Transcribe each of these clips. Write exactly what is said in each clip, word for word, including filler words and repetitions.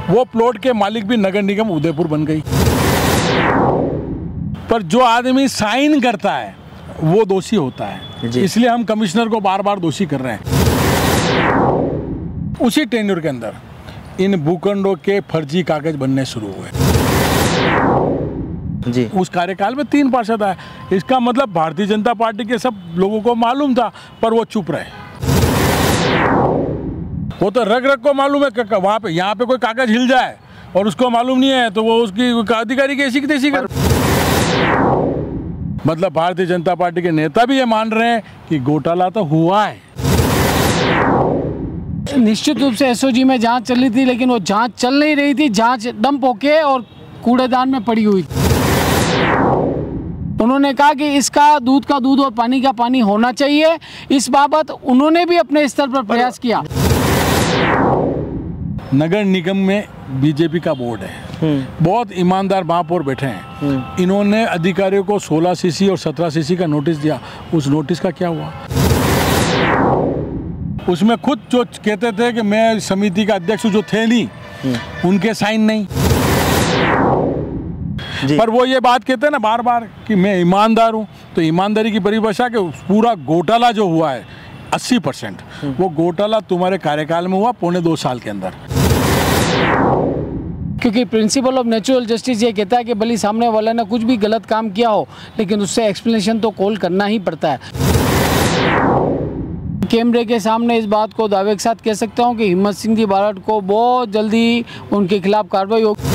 वो प्लॉट के मालिक भी नगर निगम उदयपुर बन गई। पर जो आदमी साइन करता है वो दोषी होता है, इसलिए हम कमिश्नर को बार बार दोषी कर रहे हैं। उसी टेन्योर के अंदर इन भूखंडों के फर्जी कागज बनने शुरू हुए जी। उस कार्यकाल में तीन पार्षद आए, इसका मतलब भारतीय जनता पार्टी के सब लोगों को मालूम था, पर वो चुप रहे। वो तो रग रग को मालूम है कि वहाँ पे यहाँ पे कोई कागज हिल जाए और उसको मालूम नहीं है तो वो उसकी अधिकारी की ऐसी की तैसी कर। मतलब भारतीय जनता पार्टी के नेता भी ये मान रहे हैं कि घोटाला तो हुआ है। निश्चित रूप से एसओजी में जांच चल रही थी, लेकिन वो जांच चल नहीं रही थी, जांच डंप होके और कूड़ेदान में पड़ी हुई थी। उन्होंने कहा कि इसका दूध का दूध और पानी का पानी होना चाहिए। इस बाबत उन्होंने भी अपने स्तर पर प्रयास किया। नगर निगम में बीजेपी का बोर्ड है, बहुत ईमानदार महापौर बैठे हैं। इन्होंने अधिकारियों को सोलह सीसी और सत्रह सीसी का नोटिस दिया। उस नोटिस का क्या हुआ? उसमें खुद जो कहते थे कि मैं समिति का अध्यक्ष जो थे नहीं, उनके साइन नहीं। पर वो ये बात कहते हैं ना बार बार कि मैं ईमानदार हूँ, तो ईमानदारी की परिभाषा के पूरा घोटाला जो हुआ है अस्सी परसेंट, वो घोटाला तुम्हारे कार्यकाल में हुआ पौने दो साल के अंदर। क्योंकि प्रिंसिपल ऑफ नेचुरल जस्टिस ये कहता है कि भले सामने वाले ने कुछ भी गलत काम किया हो, लेकिन उससे एक्सप्लेनेशन तो कॉल करना ही पड़ता है। कैमरे के सामने इस बात को दावे के साथ कह सकता हूँ कि हिम्मत सिंह जी बारड को बहुत जल्दी उनके खिलाफ कार्रवाई होगी।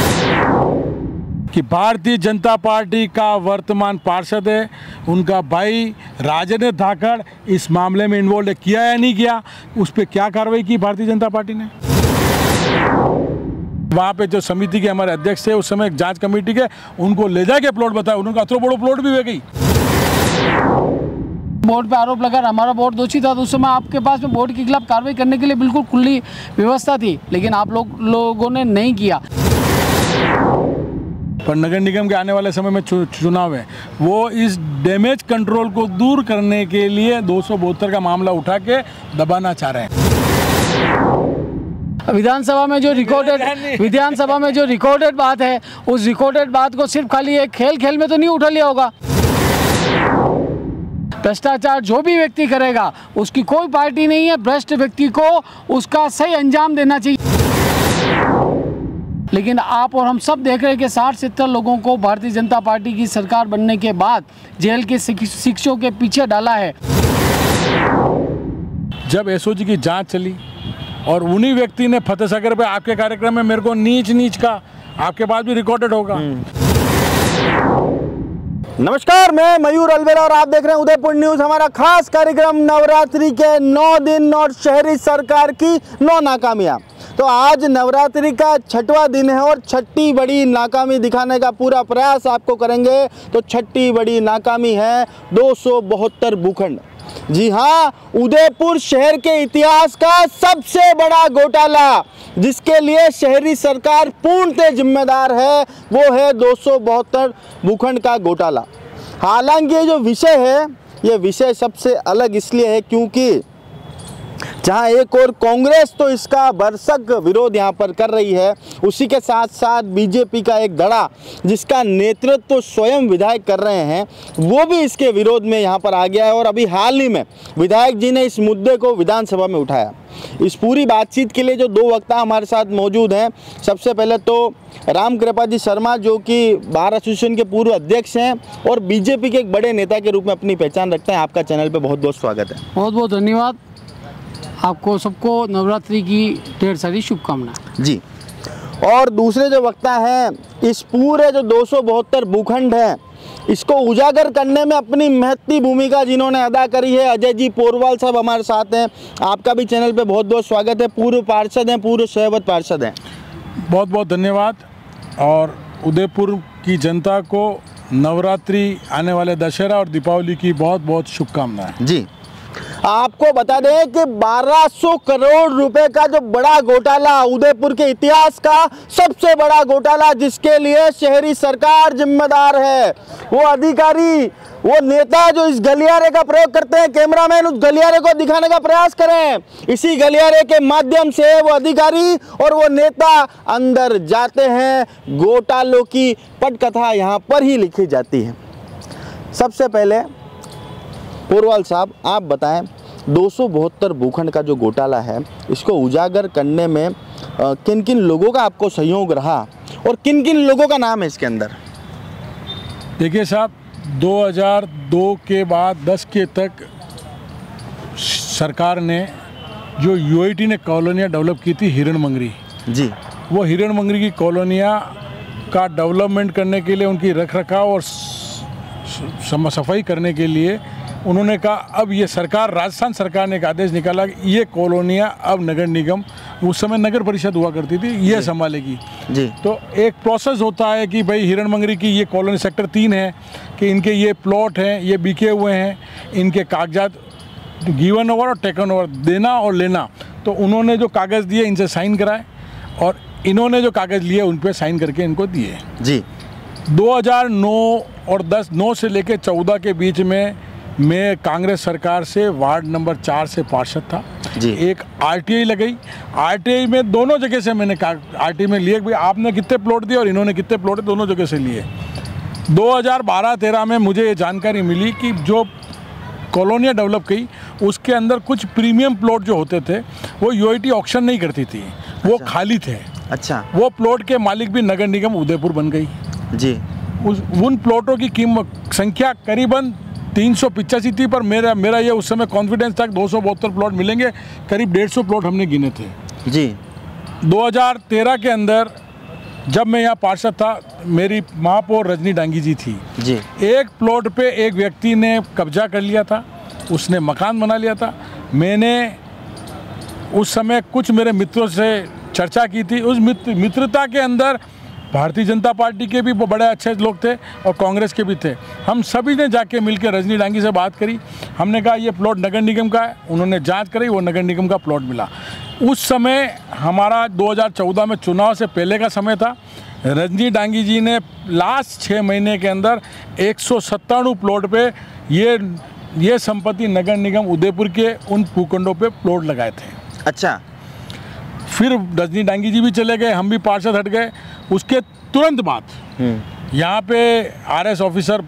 कि भारतीय जनता पार्टी का वर्तमान पार्षद है, उनका भाई राजेंद्र धाकड़ इस मामले में इन्वॉल्व किया या नहीं किया, उस पर क्या कार्रवाई की भारतीय जनता पार्टी ने? वहाँ पे जो समिति के हमारे अध्यक्ष थे उस समय जांच कमेटी के, उनको ले जाके प्लॉट बताया, उनका अतरो बड़ो प्लॉट भी वे गई। बोर्ड पे आरोप लगा हमारा बोर्ड दोषी था, तो उस समय आपके पास में बोर्ड के खिलाफ कार्रवाई करने के लिए बिल्कुल खुली व्यवस्था थी, लेकिन आप लोग लोगों ने नहीं किया। पर नगर निगम के आने वाले समय में चुनाव है, वो इस डैमेज कंट्रोल को दूर करने के लिए दो सौ बहत्तर का मामला उठा के दबाना चाह रहे हैं। विधानसभा में जो रिकॉर्डेड विधानसभा में जो रिकॉर्डेड बात है, उस रिकॉर्डेड बात को सिर्फ खाली एक खेल खेल में तो नहीं उठा लिया होगा। भ्रष्टाचार जो भी व्यक्ति करेगा, उसकी कोई पार्टी नहीं है, भ्रष्ट व्यक्ति को उसका सही अंजाम देना चाहिए। लेकिन आप और हम सब देख रहे हैं कि साठ सत्तर लोगों को भारतीय जनता पार्टी की सरकार बनने के बाद जेल के शिक्षों के पीछे डाला है। जब एसओजी की जांच चली और उन्हीं व्यक्ति ने फतेह सागर पे आपके कार्यक्रम में मेरे को नीच नीच का, आपके पास भी रिकॉर्डेड होगा। नमस्कार, मैं मयूर अलवेला और आप देख रहे हैं उदयपुर न्यूज। हमारा खास कार्यक्रम नवरात्रि के नौ दिन और शहरी सरकार की नौ नाकामियां। तो आज नवरात्रि का छठवां दिन है और छठी बड़ी नाकामी दिखाने का पूरा प्रयास आपको करेंगे। तो छठी बड़ी नाकामी है दो सौ बहत्तर भूखंड। जी हाँ, उदयपुर शहर के इतिहास का सबसे बड़ा घोटाला, जिसके लिए शहरी सरकार पूर्णतः जिम्मेदार है, वो है दो सौ बहत्तर भूखंड का घोटाला। हालांकि ये जो विषय है, ये विषय सबसे अलग इसलिए है क्योंकि जहां एक और कांग्रेस तो इसका भरसक विरोध यहां पर कर रही है, उसी के साथ साथ बीजेपी का एक धड़ा जिसका नेतृत्व तो स्वयं विधायक कर रहे हैं, वो भी इसके विरोध में यहां पर आ गया है। और अभी हाल ही में विधायक जी ने इस मुद्दे को विधानसभा में उठाया। इस पूरी बातचीत के लिए जो दो वक्ता हमारे साथ मौजूद हैं, सबसे पहले तो राम कृपा जी शर्मा, जो कि बार एसोसिएशन के पूर्व अध्यक्ष हैं और बीजेपी के एक बड़े नेता के रूप में अपनी पहचान रखते हैं। आपका चैनल पे बहुत बहुत स्वागत है। बहुत बहुत धन्यवाद। आपको सबको नवरात्रि की ढेर सारी शुभकामनाएं जी। और दूसरे जो वक्ता हैं, इस पूरे जो दो सौ बहत्तर भूखंड हैं, इसको उजागर करने में अपनी महत्वपूर्ण भूमिका जिन्होंने अदा करी है, अजय जी पोरवाल साहब हमारे साथ हैं। आपका भी चैनल पे बहुत बहुत स्वागत है। पूर्व पार्षद हैं, पूर्व शहवत पार्षद हैं। बहुत बहुत धन्यवाद। और उदयपुर की जनता को नवरात्रि, आने वाले दशहरा और दीपावली की बहुत बहुत शुभकामनाएं। जी। आपको बता दें कि बारह सौ करोड़ रुपए का जो बड़ा घोटाला, उदयपुर के इतिहास का सबसे बड़ा घोटाला, जिसके लिए शहरी सरकार जिम्मेदार है, वो अधिकारी, वो नेता जो इस गलियारे का प्रयोग करते हैं, कैमरामैन उस गलियारे को दिखाने का प्रयास करें। इसी गलियारे के माध्यम से वो अधिकारी और वो नेता अंदर जाते हैं। घोटालों की पटकथा यहाँ पर ही लिखी जाती है। सबसे पहले पोरवाल साहब, आप बताएं, दो सौ बहत्तर भूखंड का जो घोटाला है, इसको उजागर करने में किन किन लोगों का आपको सहयोग रहा और किन किन लोगों का नाम है इसके अंदर? देखिए साहब, दो हज़ार दो के बाद दस के तक सरकार ने जो यूआईटी ने कॉलोनियाँ डेवलप की थी हिरण मंगरी जी, वो हिरण मंगरी की कॉलोनियाँ का डेवलपमेंट करने के लिए, उनकी रख रखाव और सफाई करने के लिए उन्होंने कहा अब ये सरकार, राजस्थान सरकार ने एक आदेश निकाला कि ये कॉलोनियाँ अब नगर निगम, उस समय नगर परिषद हुआ करती थी, ये संभालेगी जी। तो एक प्रोसेस होता है कि भाई हिरण मंगरी की ये कॉलोनी सेक्टर तीन है कि इनके ये प्लॉट हैं, ये बिके हुए हैं, इनके कागजात गिवन ओवर और टेकन ओवर, देना और लेना। तो उन्होंने जो कागज़ दिए इनसे साइन कराए और इन्होंने जो कागज़ लिए उन पर साइन करके इनको दिए जी। दो हज़ार नौ और दस नौ से लेकर चौदह के बीच में मैं कांग्रेस सरकार से वार्ड नंबर चार से पार्षद था जी। एक आरटीआई लगाई, आरटीआई में दोनों जगह से मैंने आरटीआई में लिए भाई आपने कितने प्लॉट दिए और इन्होंने कितने प्लॉट, दोनों जगह से लिए। दो हज़ार बारह तेरह में मुझे ये जानकारी मिली कि जो कॉलोनियाँ डेवलप की उसके अंदर कुछ प्रीमियम प्लॉट जो होते थे वो यूआईटी ऑक्शन नहीं करती थी, वो अच्छा। खाली थे। अच्छा। वो प्लॉट के मालिक भी नगर निगम उदयपुर बन गई जी। उस उन प्लॉटों की कीमत संख्या करीबन तीन सौ पिचासी थी, पर मेरा मेरा ये उस समय कॉन्फिडेंस था कि दो सौ बहत्तर प्लॉट मिलेंगे, करीब डेढ़ सौ प्लॉट हमने गिने थे जी। दो हज़ार तेरह के अंदर जब मैं यहाँ पार्षद था, मेरी महापौर रजनी डांगी जी थी जी। एक प्लॉट पे एक व्यक्ति ने कब्जा कर लिया था, उसने मकान बना लिया था। मैंने उस समय कुछ मेरे मित्रों से चर्चा की थी, उस मित्र मित्रता के अंदर भारतीय जनता पार्टी के भी बड़े अच्छे लोग थे और कांग्रेस के भी थे। हम सभी ने जाके मिलकर रजनी डांगी से बात करी, हमने कहा ये प्लॉट नगर निगम का है, उन्होंने जांच करी, वो नगर निगम का प्लॉट मिला। उस समय हमारा दो हज़ार चौदह में चुनाव से पहले का समय था। रजनी डांगी जी ने लास्ट छः महीने के अंदर एक सौ सत्तानवे प्लॉट पे ये ये संपत्ति नगर निगम उदयपुर के उन भूखंडों पे प्लॉट लगाए थे। अच्छा। फिर रजनी डांगी जी भी चले गए, हम भी पार्षद हट गए। उसके तुरंत बाद यहाँ पे आरएस ऑफिसर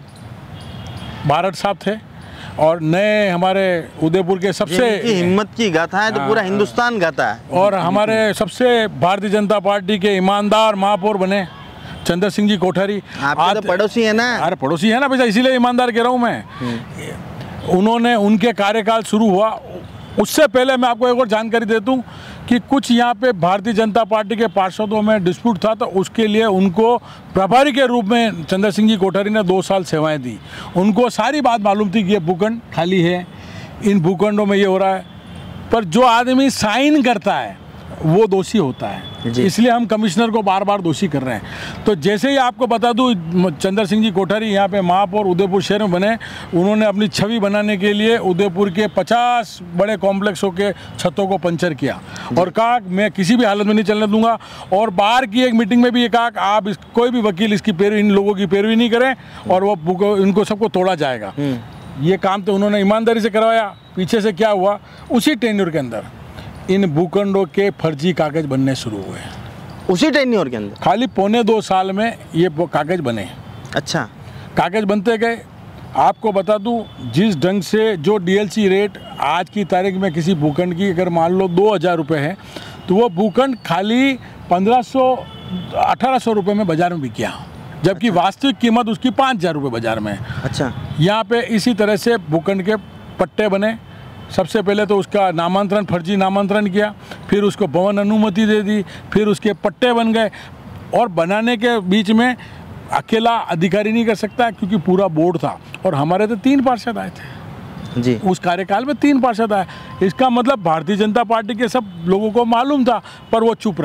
भारत साहब थे और नए हमारे उदयपुर के सबसे हिम्मत की गाथा है तो पूरा हिंदुस्तान गाता है, और हमारे सबसे भारतीय जनता पार्टी के ईमानदार महापौर बने चंद्र सिंह जी कोठारी। आप तो पड़ोसी है ना? अरे पड़ोसी है ना भैया, इसीलिए ईमानदार कह रहा हूँ मैं। उन्होंने, उनके कार्यकाल शुरू हुआ, उससे पहले मैं आपको एक और जानकारी दे दूं कि कुछ यहाँ पे भारतीय जनता पार्टी के पार्षदों में डिस्प्यूट था, तो उसके लिए उनको प्रभारी के रूप में चंद्र सिंह जी कोठारी ने दो साल सेवाएं दी। उनको सारी बात मालूम थी कि ये भूखंड खाली है, इन भूखंडों में ये हो रहा है, पर जो आदमी साइन करता है वो दोषी होता है, इसलिए हम कमिश्नर को बार बार दोषी कर रहे हैं। तो जैसे ही आपको बता दूं, चंद्र सिंह जी कोठारी यहाँ पे महापौर उदयपुर शहर में बने, उन्होंने अपनी छवि बनाने के लिए उदयपुर के पचास बड़े कॉम्प्लेक्सों के छतों को पंचर किया और कहा मैं किसी भी हालत में नहीं चलने दूंगा। और बाहर की एक मीटिंग में भी ये कहा कि आप इस, कोई भी वकील इसकी पैरवी, इन लोगों की पैरवी नहीं करें और वो इनको सबको तोड़ा जाएगा। ये काम तो उन्होंने ईमानदारी से करवाया। पीछे से क्या हुआ, उसी टेन्योर के अंदर इन भूखंडों के फर्जी कागज बनने शुरू हुए। उसी टेन्योर के अंदर खाली पौने दो साल में ये कागज बने। अच्छा। कागज बनते गए। आपको बता दूं, जिस ढंग से जो डीएलसी रेट आज की तारीख में किसी भूखंड की अगर मान लो दो हज़ार रुपये है, तो वो भूखंड खाली पंद्रह सौ अठारह सौ रुपये में बाज़ार में बिक गया, जबकि अच्छा। वास्तविक कीमत उसकी पाँच हज़ार रुपये बाज़ार में है। अच्छा। यहाँ पे इसी तरह से भूखंड के पट्टे बने। सबसे पहले तो उसका नामांतरण, फर्जी नामांतरण किया, फिर उसको भवन अनुमति दे दी, फिर उसके पट्टे बन गए। और बनाने के बीच में अकेला अधिकारी नहीं कर सकता क्योंकि पूरा बोर्ड था, और हमारे तो तीन पार्षद आए थे जी। उस कार्यकाल में, तीन पार्षद आए। इसका मतलब भारतीय जनता पार्टी के सब लोगों को मालूम था, पर वो चुप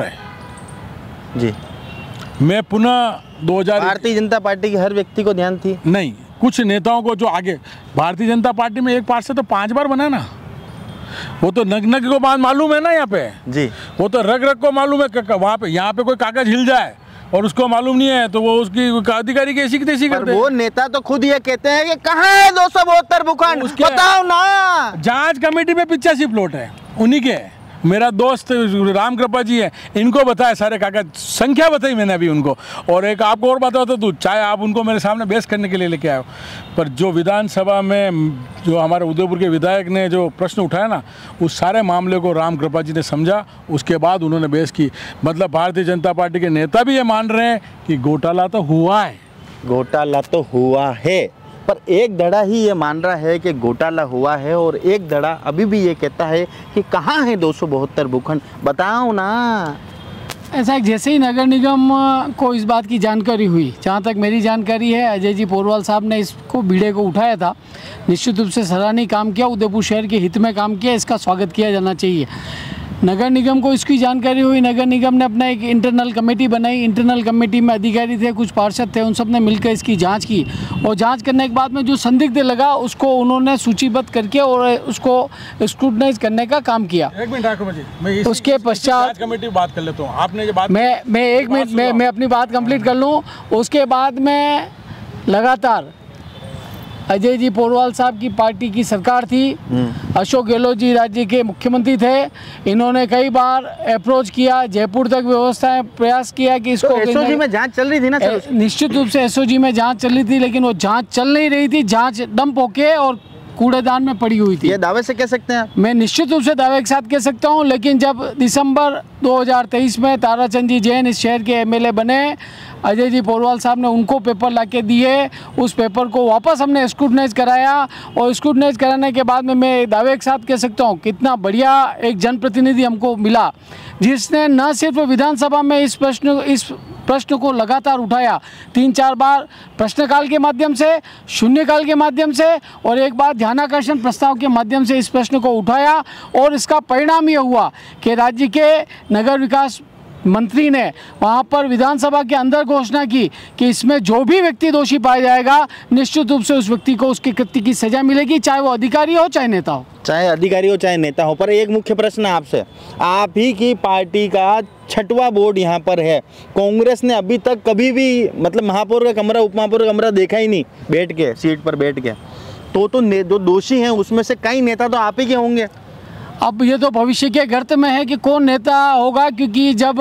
रहे जी। मैं पुनः दो हज़ार भारतीय जनता पार्टी के हर व्यक्ति को ध्यान थी? नहीं, कुछ नेताओं को जो आगे, भारतीय जनता पार्टी में एक पार्षद तो पांच बार बना ना। वो तो नग नग को बात मालूम है ना यहाँ पे जी, वो तो रग रग को मालूम है। वहाँ पे यहाँ पे कोई कागज हिल जाए और उसको मालूम नहीं है तो वो उसकी अधिकारी की ऐसी की तैसी करते हैं। वो नेता तो खुद ये कहते हैं कि कहाँ है दो सौ बहत्तर भूखंड, बताओ ना। जांच कमेटी में पिचासी प्लॉट है उन्हीं के। मेरा दोस्त राम कृपा जी है, इनको बताया सारे कागज, संख्या बताई मैंने अभी उनको। और एक आपको और बात बता दूँ, चाहे आप उनको मेरे सामने बहस करने के लिए लेके आए हो, पर जो विधानसभा में जो हमारे उदयपुर के विधायक ने जो प्रश्न उठाया ना, उस सारे मामले को राम कृपा जी ने समझा, उसके बाद उन्होंने बहस की। मतलब भारतीय जनता पार्टी के नेता भी ये मान रहे हैं कि घोटाला तो हुआ है। घोटाला तो हुआ है, पर एक धड़ा ही ये मान रहा है कि घोटाला हुआ है और एक धड़ा अभी भी ये कहता है कि कहाँ है दो सौ बहत्तर भूखंड, बताओ ना। ऐसा है, जैसे ही नगर निगम को इस बात की जानकारी हुई, जहाँ तक मेरी जानकारी है, अजय जी पोरवाल साहब ने इसको बीड़े को उठाया था। निश्चित रूप से सराहनीय काम किया, उदयपुर शहर के हित में काम किया, इसका स्वागत किया जाना चाहिए। नगर निगम को इसकी जानकारी हुई, नगर निगम ने अपना एक इंटरनल कमेटी बनाई। इंटरनल कमेटी में अधिकारी थे, कुछ पार्षद थे, उन सब ने मिलकर इसकी जांच की और जांच करने के बाद में जो संदिग्ध लगा उसको उन्होंने सूचीबद्ध करके और उसको स्क्रूटनाइज करने का काम किया। एक मिनट ठाकुर जी, मैं उसके पश्चात कमेटी बात कर लेता हूँ। आपने ये बात मैं मैं एक मिनट में मैं अपनी बात कंप्लीट कर लूँ। उसके बाद में लगातार अजय जी पोरवाल साहब की पार्टी की सरकार थी, अशोक गहलोत जी राज्य के मुख्यमंत्री थे, इन्होंने कई बार अप्रोच किया, जयपुर तक व्यवस्थाएं प्रयास किया कि इसको। तो एसओजी में जांच चल रही थी ना सर? निश्चित रूप से एसओजी में जांच चल रही थी, लेकिन वो जांच चल नहीं रही थी, जांच डंप होके और कूड़ेदान में पड़ी हुई थी। ये दावे से कह सकते हैं? मैं निश्चित रूप से दावे के साथ कह सकता हूं, लेकिन जब दिसंबर दो हज़ार तेईस में ताराचंद जी जैन इस शहर के एमएलए बने, अजय जी पोरवाल साहब ने उनको पेपर लाके दिए, उस पेपर को वापस हमने स्क्रूटनाइज कराया और स्क्रूटनाइज कराने के बाद में मैं दावे के साथ कह सकता हूं कितना बढ़िया एक जनप्रतिनिधि हमको मिला, जिसने न सिर्फ विधानसभा में इस प्रश्न इस प्रश्न को लगातार उठाया, तीन चार बार प्रश्नकाल के माध्यम से, शून्यकाल के माध्यम से और एक बार ध्यानाकर्षण प्रस्ताव के माध्यम से इस प्रश्न को उठाया और इसका परिणाम ये हुआ कि राज्य के नगर विकास मंत्री ने वहां पर विधानसभा के अंदर घोषणा की कि इसमें जो भी व्यक्ति दोषी पाया जाएगा निश्चित रूप से उस व्यक्ति को उसके कृत्य की सजा मिलेगी, चाहे वो अधिकारी हो चाहे नेता हो। चाहे अधिकारी हो चाहे नेता हो। पर एक मुख्य प्रश्न आपसे, आप ही की पार्टी का छठवां बोर्ड यहाँ पर है, कांग्रेस ने अभी तक कभी भी मतलब महापौर का कमरा उप महापौर का कमरा देखा ही नहीं बैठ के, सीट पर बैठ के। तो तो जो दोषी हैं उसमें से कई नेता तो आप ही के होंगे। अब ये तो भविष्य के गर्त में है कि कौन नेता होगा, क्योंकि जब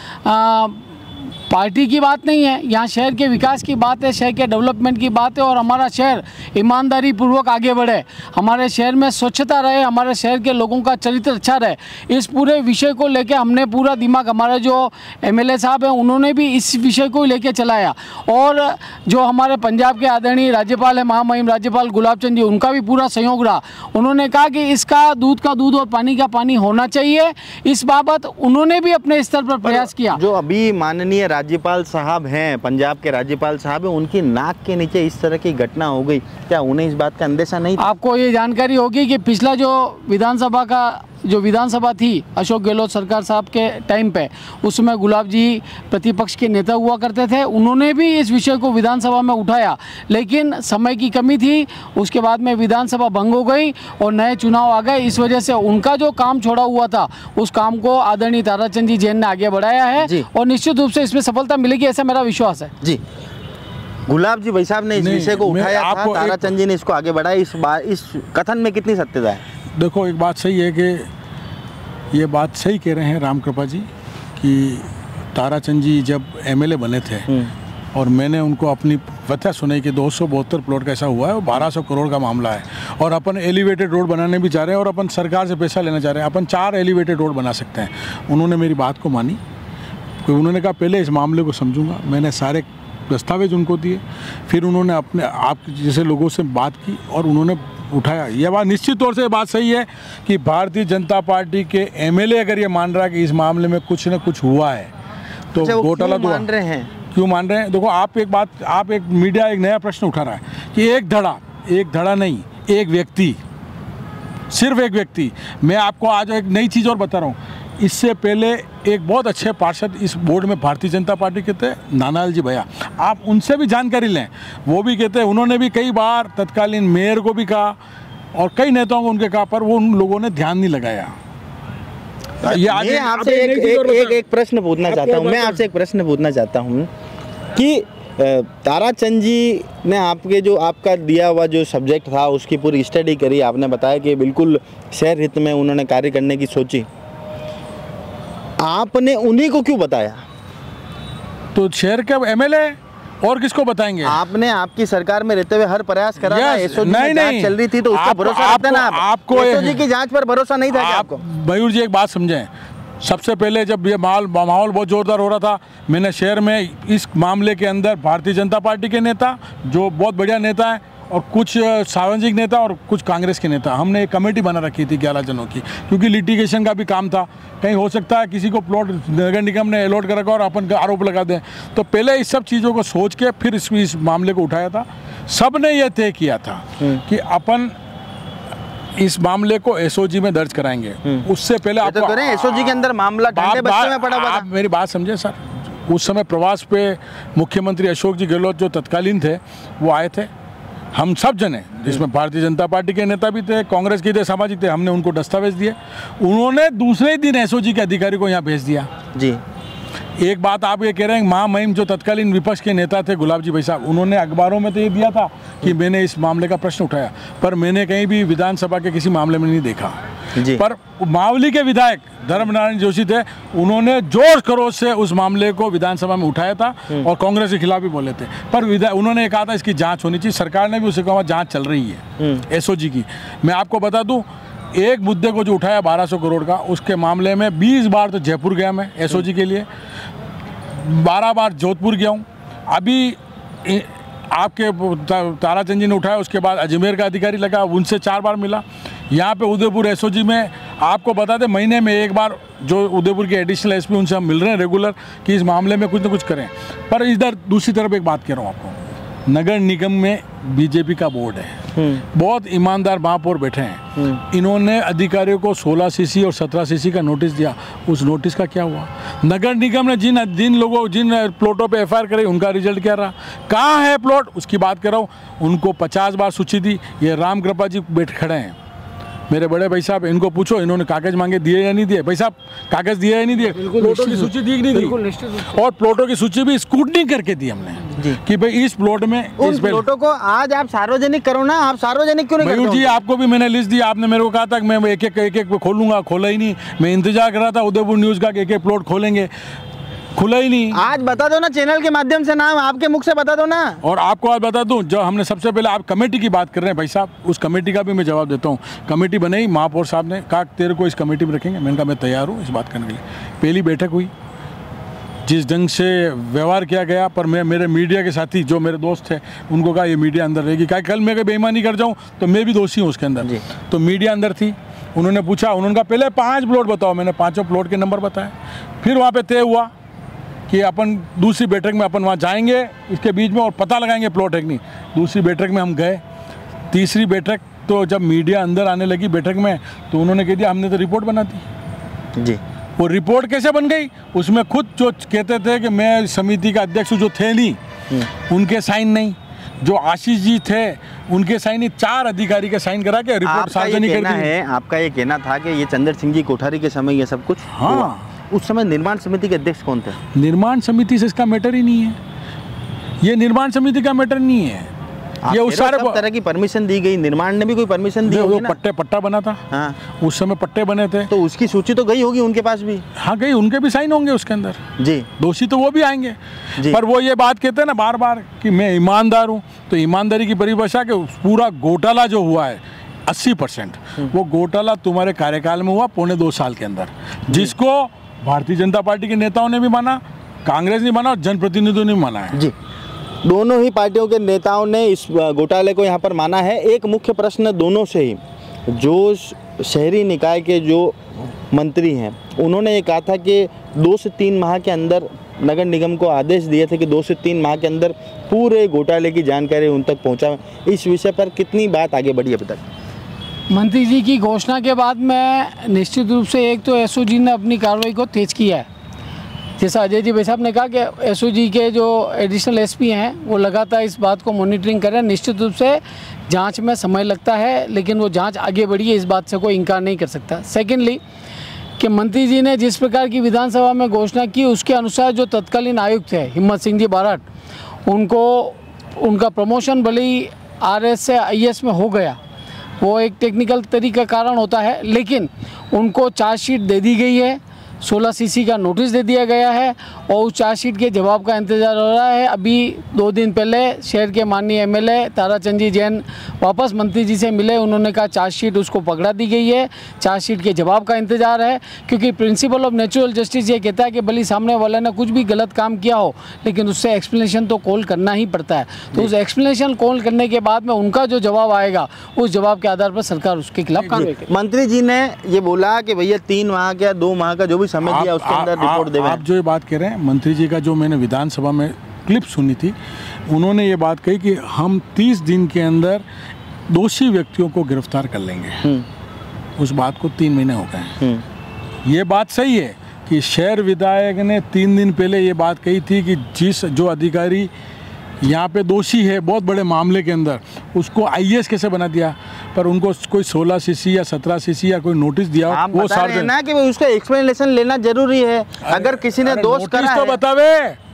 आ, पार्टी की बात नहीं है, यहाँ शहर के विकास की बात है, शहर के डेवलपमेंट की बात है और हमारा शहर ईमानदारी पूर्वक आगे बढ़े, हमारे शहर में स्वच्छता रहे, हमारे शहर के लोगों का चरित्र अच्छा रहे, इस पूरे विषय को लेके हमने पूरा दिमाग, हमारे जो एमएलए साहब हैं उन्होंने भी इस विषय को लेके चलाया और जो हमारे पंजाब के आदरणीय राज्यपाल है, महामहिम राज्यपाल गुलाब चंद जी, उनका भी पूरा सहयोग रहा। उन्होंने कहा कि इसका दूध का दूध और पानी का पानी होना चाहिए, इस बाबत उन्होंने भी अपने स्तर पर प्रयास किया। जो अभी माननीय राज्यपाल साहब हैं, पंजाब के राज्यपाल साहब हैं, उनकी नाक के नीचे इस तरह की घटना हो गई, क्या उन्हें इस बात का अंदेशा नहीं था? आपको ये जानकारी होगी कि पिछला जो विधानसभा का जो विधानसभा थी अशोक गहलोत सरकार साहब के टाइम पे, उसमें गुलाब जी प्रतिपक्ष के नेता हुआ करते थे, उन्होंने भी इस विषय को विधानसभा में उठाया, लेकिन समय की कमी थी, उसके बाद में विधानसभा भंग हो गई और नए चुनाव आ गए। इस वजह से उनका जो काम छोड़ा हुआ था उस काम को आदरणीय ताराचंद जी जैन ने आगे बढ़ाया है और निश्चित रूप से इसमें सफलता मिलेगी, ऐसा मेरा विश्वास है। जी, गुलाब जी भाई साहब ने इस विषय को उठाया था, ताराचंद जी ने इसको आगे बढ़ाया, इस बात इस कथन में कितनी सत्यता है? देखो, एक बात सही है कि ये बात सही कह रहे हैं राम कृपा जी कि ताराचंद जी जब एमएलए बने थे और मैंने उनको अपनी वजह सुनाई कि दो सौ बहत्तर प्लॉट कैसा हुआ है, बारह सौ करोड़ का मामला है और अपन एलिवेटेड रोड बनाने भी चाह रहे हैं और अपन सरकार से पैसा लेना चाह रहे हैं, अपन चार एलिवेटेड रोड बना सकते हैं। उन्होंने मेरी बात को मानी, तो उन्होंने कहा पहले इस मामले को समझूंगा। मैंने सारे दस्तावेज उनको दिए, फिर उन्होंने अपने आप जैसे लोगों से बात की और उन्होंने उठाया। यह बात निश्चित तौर से बात सही है कि भारतीय जनता पार्टी के एमएलए अगर ये मान रहा है कि इस मामले में कुछ न कुछ हुआ है तो घोटाला तो मान रहे हैं। क्यों मान रहे हैं? देखो, आप एक बात, आप एक मीडिया एक नया प्रश्न उठा रहा है कि एक धड़ा, एक धड़ा नहीं, एक व्यक्ति, सिर्फ एक व्यक्ति। मैं आपको आज एक नई चीज़ और बता रहा हूँ। इससे पहले एक बहुत अच्छे पार्षद इस बोर्ड में भारतीय जनता पार्टी के थे, नानालाल जी भैया, आप उनसे भी जानकारी लें। वो भी कहते हैं, उन्होंने भी कई बार तत्कालीन मेयर को भी कहा और कई नेताओं को उनके कहा, पर वो उन लोगों ने ध्यान नहीं लगाया। ये आज मैं आपसे एक एक एक एक प्रश्न पूछना चाहता हूँ मैं आपसे एक प्रश्न पूछना चाहता हूँ कि ताराचंद जी ने आपके जो आपका दिया हुआ जो सब्जेक्ट था उसकी पूरी स्टडी करी, आपने बताया कि बिल्कुल शहर हित में उन्होंने कार्य करने की सोची, आपने उन्हीं को क्यों बताया? तो शहर के एमएलए और किसको बताएंगे? आपने आपकी सरकार में रहते हुए हर प्रयास करा था, एसओजी नहीं, की जांच चल रही थी तो उसका भरोसा रखते ना आप? आपको एसओजी की जांच पर भरोसा नहीं था? आपको मयूर जी एक बात समझें, सबसे पहले जब ये माहौल माहौल बहुत ज़ोरदार हो रहा था, मैंने शहर में इस मामले के अंदर भारतीय जनता पार्टी के नेता जो बहुत बढ़िया नेता हैं और कुछ सार्वजनिक नेता और कुछ कांग्रेस के नेता, हमने एक कमेटी बना रखी थी ग्यारह जनों की, क्योंकि लिटिगेशन का भी काम था। कहीं हो सकता है किसी को प्लॉट नगर निगम ने अलॉट कर रखा और अपन का आरोप लगा दें, तो पहले इस सब चीज़ों को सोच के फिर इस, इस मामले को उठाया था। सब ने यह तय किया था कि अपन इस मामले को एसओजी में दर्ज कराएंगे। उससे पहले आप तो करें, एसओजी के अंदर मामला ठंडे बस्ते में पड़ा हुआ था। आप मेरी बात समझे सर, उस समय प्रवास पे मुख्यमंत्री अशोक जी गहलोत जो तत्कालीन थे वो आए थे, हम सब जने जिसमें भारतीय जनता पार्टी के नेता भी थे, कांग्रेस के थे, सामाजिक थे, हमने उनको दस्तावेज दिए। उन्होंने दूसरे दिन एसओजी के अधिकारी को यहाँ भेज दिया जी। एक बात आप ये कह रहे हैं, महामहिम जो तत्कालीन विपक्ष के नेता थे गुलाब जी भाई साहब, उन्होंने अखबारों में तो ये दिया था कि मैंने इस मामले का प्रश्न उठाया, पर मैंने कहीं भी विधानसभा के किसी मामले में नहीं देखा जी। पर मावली के विधायक धर्मनारायण जोशी थे, उन्होंने जोर खरोश से उस मामले को विधानसभा में उठाया था और कांग्रेस के खिलाफ भी बोले थे, पर उन्होंने कहा था इसकी जांच होनी चाहिए। सरकार ने भी उसे कहा जांच चल रही है एसओजी की। मैं आपको बता दूं, एक मुद्दे को जो उठाया बारह सौ करोड़ का, उसके मामले में बीस बार तो जयपुर गया मैं एसओजी के लिए, बारह बार जोधपुर गया हूँ। अभी आपके ताराचंद जी ने उठाया, उसके बाद अजमेर का अधिकारी लगा, उनसे चार बार मिला। यहाँ पे उदयपुर एसओजी में आपको बता दें, महीने में एक बार जो उदयपुर के एडिशनल एसपी उनसे हम मिल रहे हैं रेगुलर कि इस मामले में कुछ ना कुछ करें। पर इधर दूसरी तरफ एक बात कह रहा हूँ आपको, नगर निगम में बीजेपी का बोर्ड है, बहुत ईमानदार महापौर बैठे हैं, इन्होंने अधिकारियों को सोलह सीसी और सत्रह सीसी का नोटिस दिया। उस नोटिस का क्या हुआ? नगर निगम ने जिन जिन लोगों जिन प्लॉटों पे एफआईआर करे उनका रिजल्ट क्या रहा? कहाँ है प्लॉट? उसकी बात कर रहा हूँ। उनको पचास बार सूची दी। ये राम कृपा जी बैठ खड़े हैं, मेरे बड़े भाई साहब, इनको पूछो इन्होंने कागज मांगे दिए या नहीं दिए? भाई साहब कागज दिए या नहीं दिए? प्लॉटों की सूची दी नहीं दी, और प्लॉटों की सूची भी स्क्रूटनी करके दी हमने कि भाई इस प्लॉट में उन प्लॉटों को आज आप सार्वजनिक करो ना, आप सार्वजनिक क्यों नहीं करते? मयूर जी आपको भी मैंने लिस्ट दी, आपने मेरे को कहा था कि मैं एक एक एक एक खोलूंगा, खोला ही नहीं। मैं इंतजार कर रहा था उदयपुर न्यूज़ का कि एक एक प्लॉट खोलेंगे, खुला ही नहीं। आज बता दो ना, चैनल के माध्यम से नाम आपके मुख से बता दो ना। और आपको आज बता दूं, जो हमने सबसे पहले आप कमेटी की बात कर रहे हैं भाई साहब, उस कमेटी का भी मैं जवाब देता हूं। कमेटी बनाई, महापौर साहब ने कहा तेरे को इस कमेटी में रखेंगे। मैंने कहा मैं तैयार हूं इस बात करने के लिए। पहली बैठक हुई, जिस ढंग से व्यवहार किया गया, पर मैं मेरे मीडिया के साथी जो मेरे दोस्त थे उनको कहा ये मीडिया अंदर रहेगी, क्या कल मैं बेईमानी कर जाऊँ तो मैं भी दोषी हूँ उसके अंदर। तो मीडिया अंदर थी, उन्होंने पूछा, उन्होंने कहा पहले पाँच प्लॉट बताओ, मैंने पाँचों प्लॉट के नंबर बताए। फिर वहाँ पर तय हुआ कि अपन दूसरी बैठक में अपन वहाँ जाएंगे इसके बीच में और पता लगाएंगे प्लॉट है कि नहीं। दूसरी बैठक में हम गए। तीसरी बैठक तो जब मीडिया अंदर आने लगी बैठक में, तो उन्होंने कह दिया हमने तो रिपोर्ट बना दी जी। वो रिपोर्ट कैसे बन गई? उसमें खुद जो कहते थे कि मैं समिति का अध्यक्ष जो थे नहीं, उनके साइन नहीं, जो आशीष जी थे उनके साइन नहीं, चार अधिकारी के साइन करा के रिपोर्ट सार्वजनिक कर दी है। आपका ये कहना था कि ये चंद्र सिंह जी कोठारी के समय ये सब कुछ? हाँ। उस समय निर्माण समिति के अध्यक्ष कौन थे? निर्माण समिति से इसका मैटर ही नहीं है, ये निर्माण समिति का मैटर नहीं है। ये उस सारे सब तरह की परमिशन दी गई, निर्माण ने भी कोई परमिशन दी होगी ना? पट्टे पट्टा बना था। हाँ। उस समय पट्टे बने थे, तो उसकी सूची तो गई होगी उनके पास भी। हाँ गई, उनके भी साइन होंगे उसके अंदर जी। दोषी तो वो भी आएंगे जी। पर वो ये बात कहते हैं ना बार बार कि मैं ईमानदार हूँ, तो ईमानदारी की परिभाषा के पूरा घोटाला जो हुआ है अस्सी परसेंट वो घोटाला तुम्हारे कार्यकाल में हुआ पौने दो साल के अंदर, जिसको भारतीय जनता पार्टी के नेताओं ने भी माना, कांग्रेस ने माना और जनप्रतिनिधियों ने भी माना है जी। दोनों ही पार्टियों के नेताओं ने इस घोटाले को यहाँ पर माना है। एक मुख्य प्रश्न दोनों से ही, जो शहरी निकाय के जो मंत्री हैं उन्होंने ये कहा था कि दो से तीन माह के अंदर नगर निगम को आदेश दिए थे कि दो से तीन माह के अंदर पूरे घोटाले की जानकारी उन तक पहुँचा। इस विषय पर कितनी बात आगे बढ़ी अभी तक? मंत्री जी की घोषणा के बाद में निश्चित रूप से एक तो एसओजी ने अपनी कार्रवाई को तेज किया है। जैसा अजय जी भाई साहब ने कहा कि एसओजी के जो एडिशनल एसपी हैं वो लगातार इस बात को मॉनिटरिंग कर रहे हैं। निश्चित रूप से जांच में समय लगता है, लेकिन वो जांच आगे बढ़ी है, इस बात से कोई इनकार नहीं कर सकता। सेकेंडली कि मंत्री जी ने जिस प्रकार की विधानसभा में घोषणा की, उसके अनुसार जो तत्कालीन आयुक्त है हिम्मत सिंह जी बारट, उनको उनका प्रमोशन भले ही आर एस से आई एस में हो गया, वो एक टेक्निकल तरीका कारण होता है, लेकिन उनको चार्जशीट दे दी गई है, सोलह सीसी का नोटिस दे दिया गया है और उस चार्जशीट के जवाब का इंतज़ार हो रहा है। अभी दो दिन पहले शहर के माननीय एमएलए ताराचंद जी जैन वापस मंत्री जी से मिले, उन्होंने कहा चार्जशीट उसको पकड़ा दी गई है, चार्जशीट के जवाब का इंतज़ार है, क्योंकि प्रिंसिपल ऑफ नेचुरल जस्टिस ये कहता है कि भले सामने वाले ने कुछ भी गलत काम किया हो, लेकिन उससे एक्सप्लेनेशन तो कॉल करना ही पड़ता है। तो उस एक्सप्लेनेशन कॉल करने के बाद में उनका जो जवाब आएगा, उस जवाब के आधार पर सरकार उसके खिलाफ कार्रवाई करेगी। मंत्री जी ने ये बोला कि भैया तीन माह का दो माह का जो भी समय दिया उसके अंदर रिपोर्ट देवें। आप जो ये बात कह रहे हैं, मंत्री जी का जो मैंने विधानसभा में क्लिप सुनी थी, उन्होंने ये बात कही कि हम तीस दिन के अंदर दोषी व्यक्तियों को गिरफ्तार कर लेंगे। उस बात को तीन महीने हो गए। ये बात सही है कि शहर विधायक ने तीन दिन पहले ये बात कही थी कि जिस जो अधिकारी यहाँ पे दोषी है बहुत बड़े मामले के अंदर, उसको आई ए एस कैसे बना दिया, पर उनको कोई सोलह सीसी या सत्रह सीसी या कोई नोटिस दिया, आप वो बता रहे हैं ना कि उसका एक्सप्लेनेशन लेना जरूरी है। अगर किसी ने दोष करा तो है, बतावे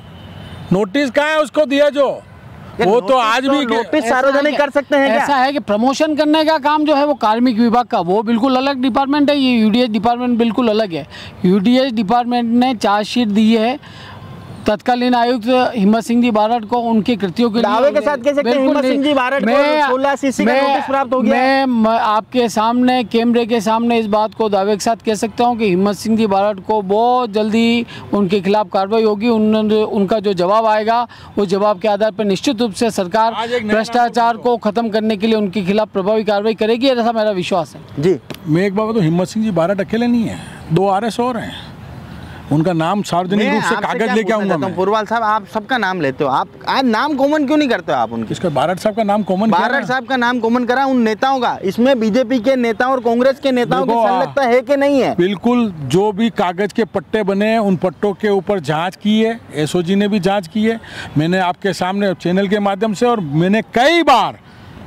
नोटिस कहाँ है उसको दिया जो, वो तो आज भी नोटिस सार्वजनिक कर सकते हैं। ऐसा है कि प्रमोशन करने का काम जो है वो कार्मिक विभाग का, वो बिल्कुल अलग डिपार्टमेंट है, ये यूडीएच डिपार्टमेंट बिल्कुल अलग है। यूडीएच डिपार्टमेंट ने चार्जशीट दी है तत्कालीन आयुक्त हिम्मत सिंह जी बारट को उनकी कृतियों के दावे के साथ कह सकते हैं हिम्मत सिंह जी बारट को सोलह सीसी का नोटिस प्राप्त हो गया। मैं आपके सामने कैमरे के सामने इस बात को दावे के साथ कह सकता हूं कि हिम्मत सिंह जी बारट को बहुत जल्दी उनके खिलाफ कार्रवाई होगी। उन्होंने उनका जो जवाब आएगा, उस जवाब के आधार पर निश्चित रूप से सरकार भ्रष्टाचार को खत्म करने के लिए उनके खिलाफ प्रभावी कार्रवाई करेगी, ऐसा मेरा विश्वास है। जी, मैं एक बात तो हिम्मत सिंह जी बारट अकेले नहीं है, दो आर एस और हैं, उनका नाम सार्वजनिक रूप से कागज लेके आऊंगा मैं। पुरवाल साहब, आप सबका नाम लेते हो, आप आज नाम कॉमन क्यों नहीं करते हो आप उनके? इसका बारट साहब का नाम कॉमन, बारट साहब का नाम कॉमन करा उन नेताओं का। इसमें बीजेपी के नेताओं और कांग्रेस के नेताओं की संलग्नता है कि नहीं है? बिल्कुल, जो भी कागज के पट्टे बने उन पट्टों के ऊपर जांच की है, एसओजी ने भी जांच की है। मैंने आपके सामने चैनल के माध्यम से और मैंने कई बार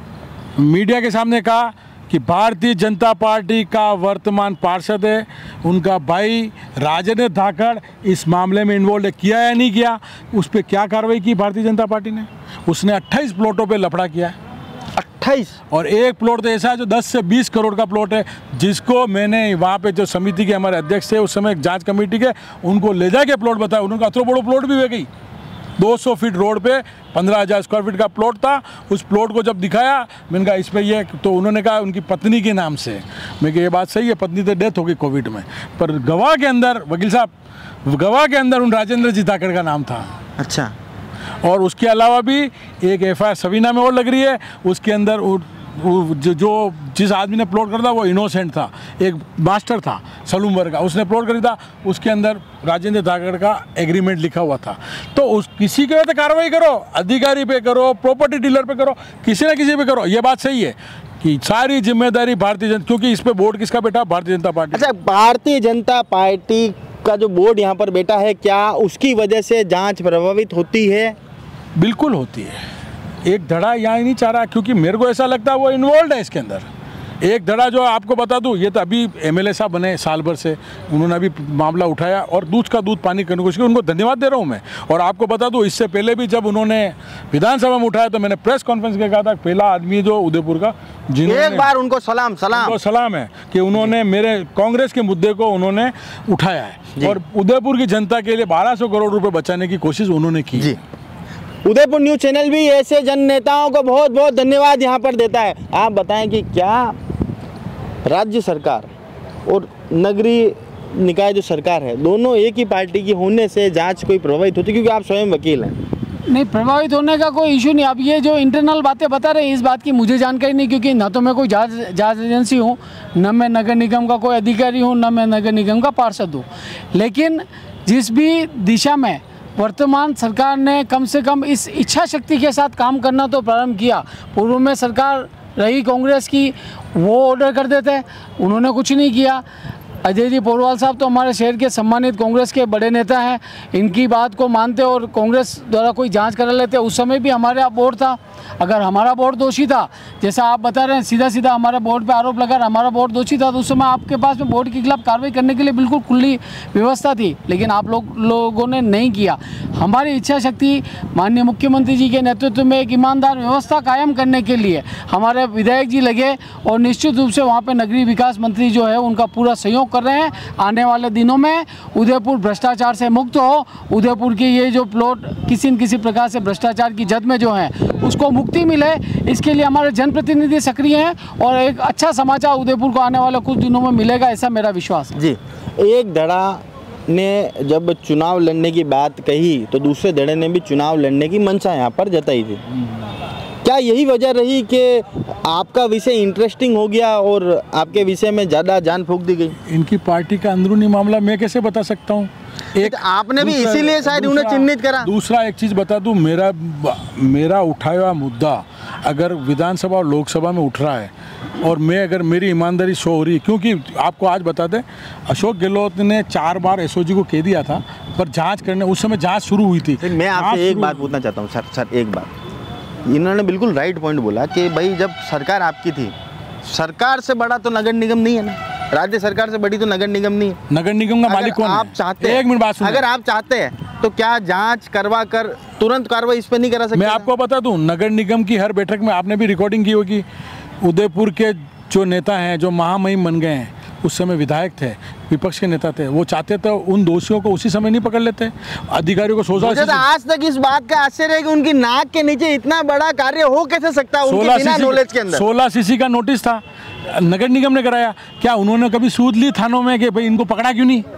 मीडिया के सामने कहा कि भारतीय जनता पार्टी का वर्तमान पार्षद है, उनका भाई राजेंद्र धाकड़ इस मामले में इन्वॉल्व है, किया या नहीं किया, उस पर क्या कार्रवाई की भारतीय जनता पार्टी ने? उसने अट्ठाईस प्लॉटों पे लफड़ा किया है, अट्ठाईस, और एक प्लॉट तो ऐसा है जो दस से बीस करोड़ का प्लॉट है, जिसको मैंने वहाँ पे जो समिति के हमारे अध्यक्ष थे उस समय जाँच कमेटी के, उनको ले जाके प्लॉट बताया, उनका अतरो बड़ो प्लॉट भी वे गई, दो सौ फीट रोड पे पंद्रह हज़ार स्क्वायर फीट का प्लॉट था। उस प्लॉट को जब दिखाया, मैंने कहा इस पे ये, तो उन्होंने कहा उनकी पत्नी के नाम से। मैं कहा ये बात सही है, पत्नी तो डेथ हो गई कोविड में, पर गवाह के अंदर, वकील साहब, गवाह के अंदर उन राजेंद्र जी धाकड़ का नाम था। अच्छा, और उसके अलावा भी एक एफ आई आर सवीना में और लग रही है, उसके अंदर जो, जो जिस आदमी ने प्लॉट करा था वो इनोसेंट था, एक मास्टर था सलूम वर्ग का, उसने प्लॉट खरीदा, उसके अंदर राजेंद्र धाकड़ का एग्रीमेंट लिखा हुआ था। तो उस किसी के पे कार्रवाई करो, अधिकारी पे करो, प्रॉपर्टी डीलर पे करो, किसी ना किसी पे करो। ये बात सही है कि सारी जिम्मेदारी भारतीय जनता, क्योंकि इस पे बोर्ड किसका बैठा? भारतीय जनता पार्टी। अच्छा, भारतीय जनता पार्टी का जो बोर्ड यहाँ पर बैठा है, क्या उसकी वजह से जाँच प्रभावित होती है? बिल्कुल होती है। एक धड़ा यहाँ ही नहीं चाह रहा, क्योंकि मेरे को ऐसा लगता है वो इन्वॉल्व है इसके अंदर। एक धड़ा जो आपको बता दूं, ये तो अभी एमएलए साहब बने साल भर से, उन्होंने अभी मामला उठाया और दूध का दूध पानी करने की कोशिश की, उनको धन्यवाद दे रहा हूं मैं। और आपको बता दूं, इससे पहले भी जब उन्होंने विधानसभा में उठाया तो मैंने प्रेस कॉन्फ्रेंस में कहा था, पहला आदमी जो उदयपुर का, जिन्होंने एक बार उनको सलाम सलाम उनको सलाम है कि उन्होंने मेरे कांग्रेस के मुद्दे को उन्होंने उठाया है और उदयपुर की जनता के लिए बारह सौ करोड़ रुपये बचाने की कोशिश उन्होंने की। उदयपुर न्यूज चैनल भी ऐसे जन नेताओं को बहुत बहुत धन्यवाद यहाँ पर देता है। आप बताएं कि क्या राज्य सरकार और नगरीय निकाय जो सरकार है, दोनों एक ही पार्टी की होने से जांच कोई प्रभावित होती? क्योंकि आप स्वयं वकील हैं। नहीं, प्रभावित होने का कोई इशू नहीं। अब ये जो इंटरनल बातें बता रहे हैं, इस बात की मुझे जानकारी नहीं, क्योंकि ना तो मैं कोई जांच जांच एजेंसी हूँ, न मैं नगर निगम का कोई अधिकारी हूँ, न मैं नगर निगम का पार्षद हूँ। लेकिन जिस भी दिशा में वर्तमान सरकार ने कम से कम इस इच्छा शक्ति के साथ काम करना तो प्रारंभ किया। पूर्व में सरकार रही कांग्रेस की, वो ऑर्डर कर देते, उन्होंने कुछ नहीं किया। अजय जी पोरवाल साहब तो हमारे शहर के सम्मानित कांग्रेस के बड़े नेता हैं, इनकी बात को मानते और कांग्रेस द्वारा कोई जांच करा लेते। उस समय भी हमारे बोर्ड था, अगर हमारा बोर्ड दोषी था, जैसा आप बता रहे हैं सीधा सीधा हमारे बोर्ड पे आरोप लगा हमारा बोर्ड दोषी था, तो उस समय आपके पास में बोर्ड के खिलाफ कार्रवाई करने के लिए बिल्कुल खुली व्यवस्था थी, लेकिन आप लोग लोगों ने नहीं किया। हमारी इच्छा शक्ति माननीय मुख्यमंत्री जी के नेतृत्व में एक ईमानदार व्यवस्था कायम करने के लिए हमारे विधायक जी लगे और निश्चित रूप से वहाँ पे नगरीय विकास मंत्री जो है उनका पूरा सहयोग कर रहे हैं। आने वाले दिनों में उदयपुर भ्रष्टाचार से मुक्त हो, उदयपुर की ये जो प्लॉट किसी न किसी प्रकार से भ्रष्टाचार की जद में जो है उसको मुक्ति मिले, इसके लिए हमारे जनप्रतिनिधि सक्रिय हैं और एक अच्छा समाचार उदयपुर को आने वाले कुछ दिनों में मिलेगा, ऐसा मेरा विश्वास है। जी, एक धड़ा ने जब चुनाव लड़ने की बात कही तो दूसरे धड़े ने भी चुनाव लड़ने की मंशा यहाँ पर जताई थी। क्या यही वजह रही कि आपका विषय इंटरेस्टिंग हो गया और आपके विषय में ज़्यादा जान फूंक दी गई? इनकी पार्टी का अंदरूनी मामला मैं कैसे बता सकता हूँ? एक आपने भी इसीलिए शायद उन्हें चिन्हित करा। दूसरा एक चीज़ बता दूँ, मेरा मेरा उठाया हुआ मुद्दा अगर विधानसभा और लोकसभा में उठ रहा है और मैं अगर मेरी ईमानदारी शो हो रही है, क्योंकि आपको आज बता दें अशोक गहलोत ने चार बार एसओजी को कह दिया था, पर जांच करने उस समय जांच शुरू हुई थी। मैं आपसे एक बात पूछना चाहता हूँ सर सर एक बात, इन्होंने बिल्कुल राइट पॉइंट बोला कि भाई जब सरकार आपकी थी, सरकार से बड़ा तो नगर निगम नहीं है ना, राज्य सरकार से बड़ी तो नगर निगम नहीं है। नगर निगम का मालिक कौन है? आप चाहते हैं, एक मिनट बात सुनिए, अगर आप चाहते हैं तो क्या जांच करवा कर तुरंत कार्रवाई इस पे नहीं करा सकते? मैं आपको बता दूं, नगर निगम की हर बैठक में आपने भी रिकॉर्डिंग की होगी, उदयपुर के जो नेता हैं जो महामहिम बन गए हैं, उस समय विधायक थे, विपक्ष के नेता थे, वो चाहते तो उन दोषियों को उसी समय नहीं पकड़ लेते, अधिकारियों को सोचा। मुझे तो आज तक इस बात का आश्चर्य है कि उनकी नाक के नीचे इतना बड़ा कार्य हो कैसे सकता है उनके बिना नॉलेज के अंदर। सोलह सीसी का नोटिस था, नगर निगम ने कराया। क्या उन्होंने कभी सूद ली थानों में कि भाई इनको पकड़ा क्यों नहीं?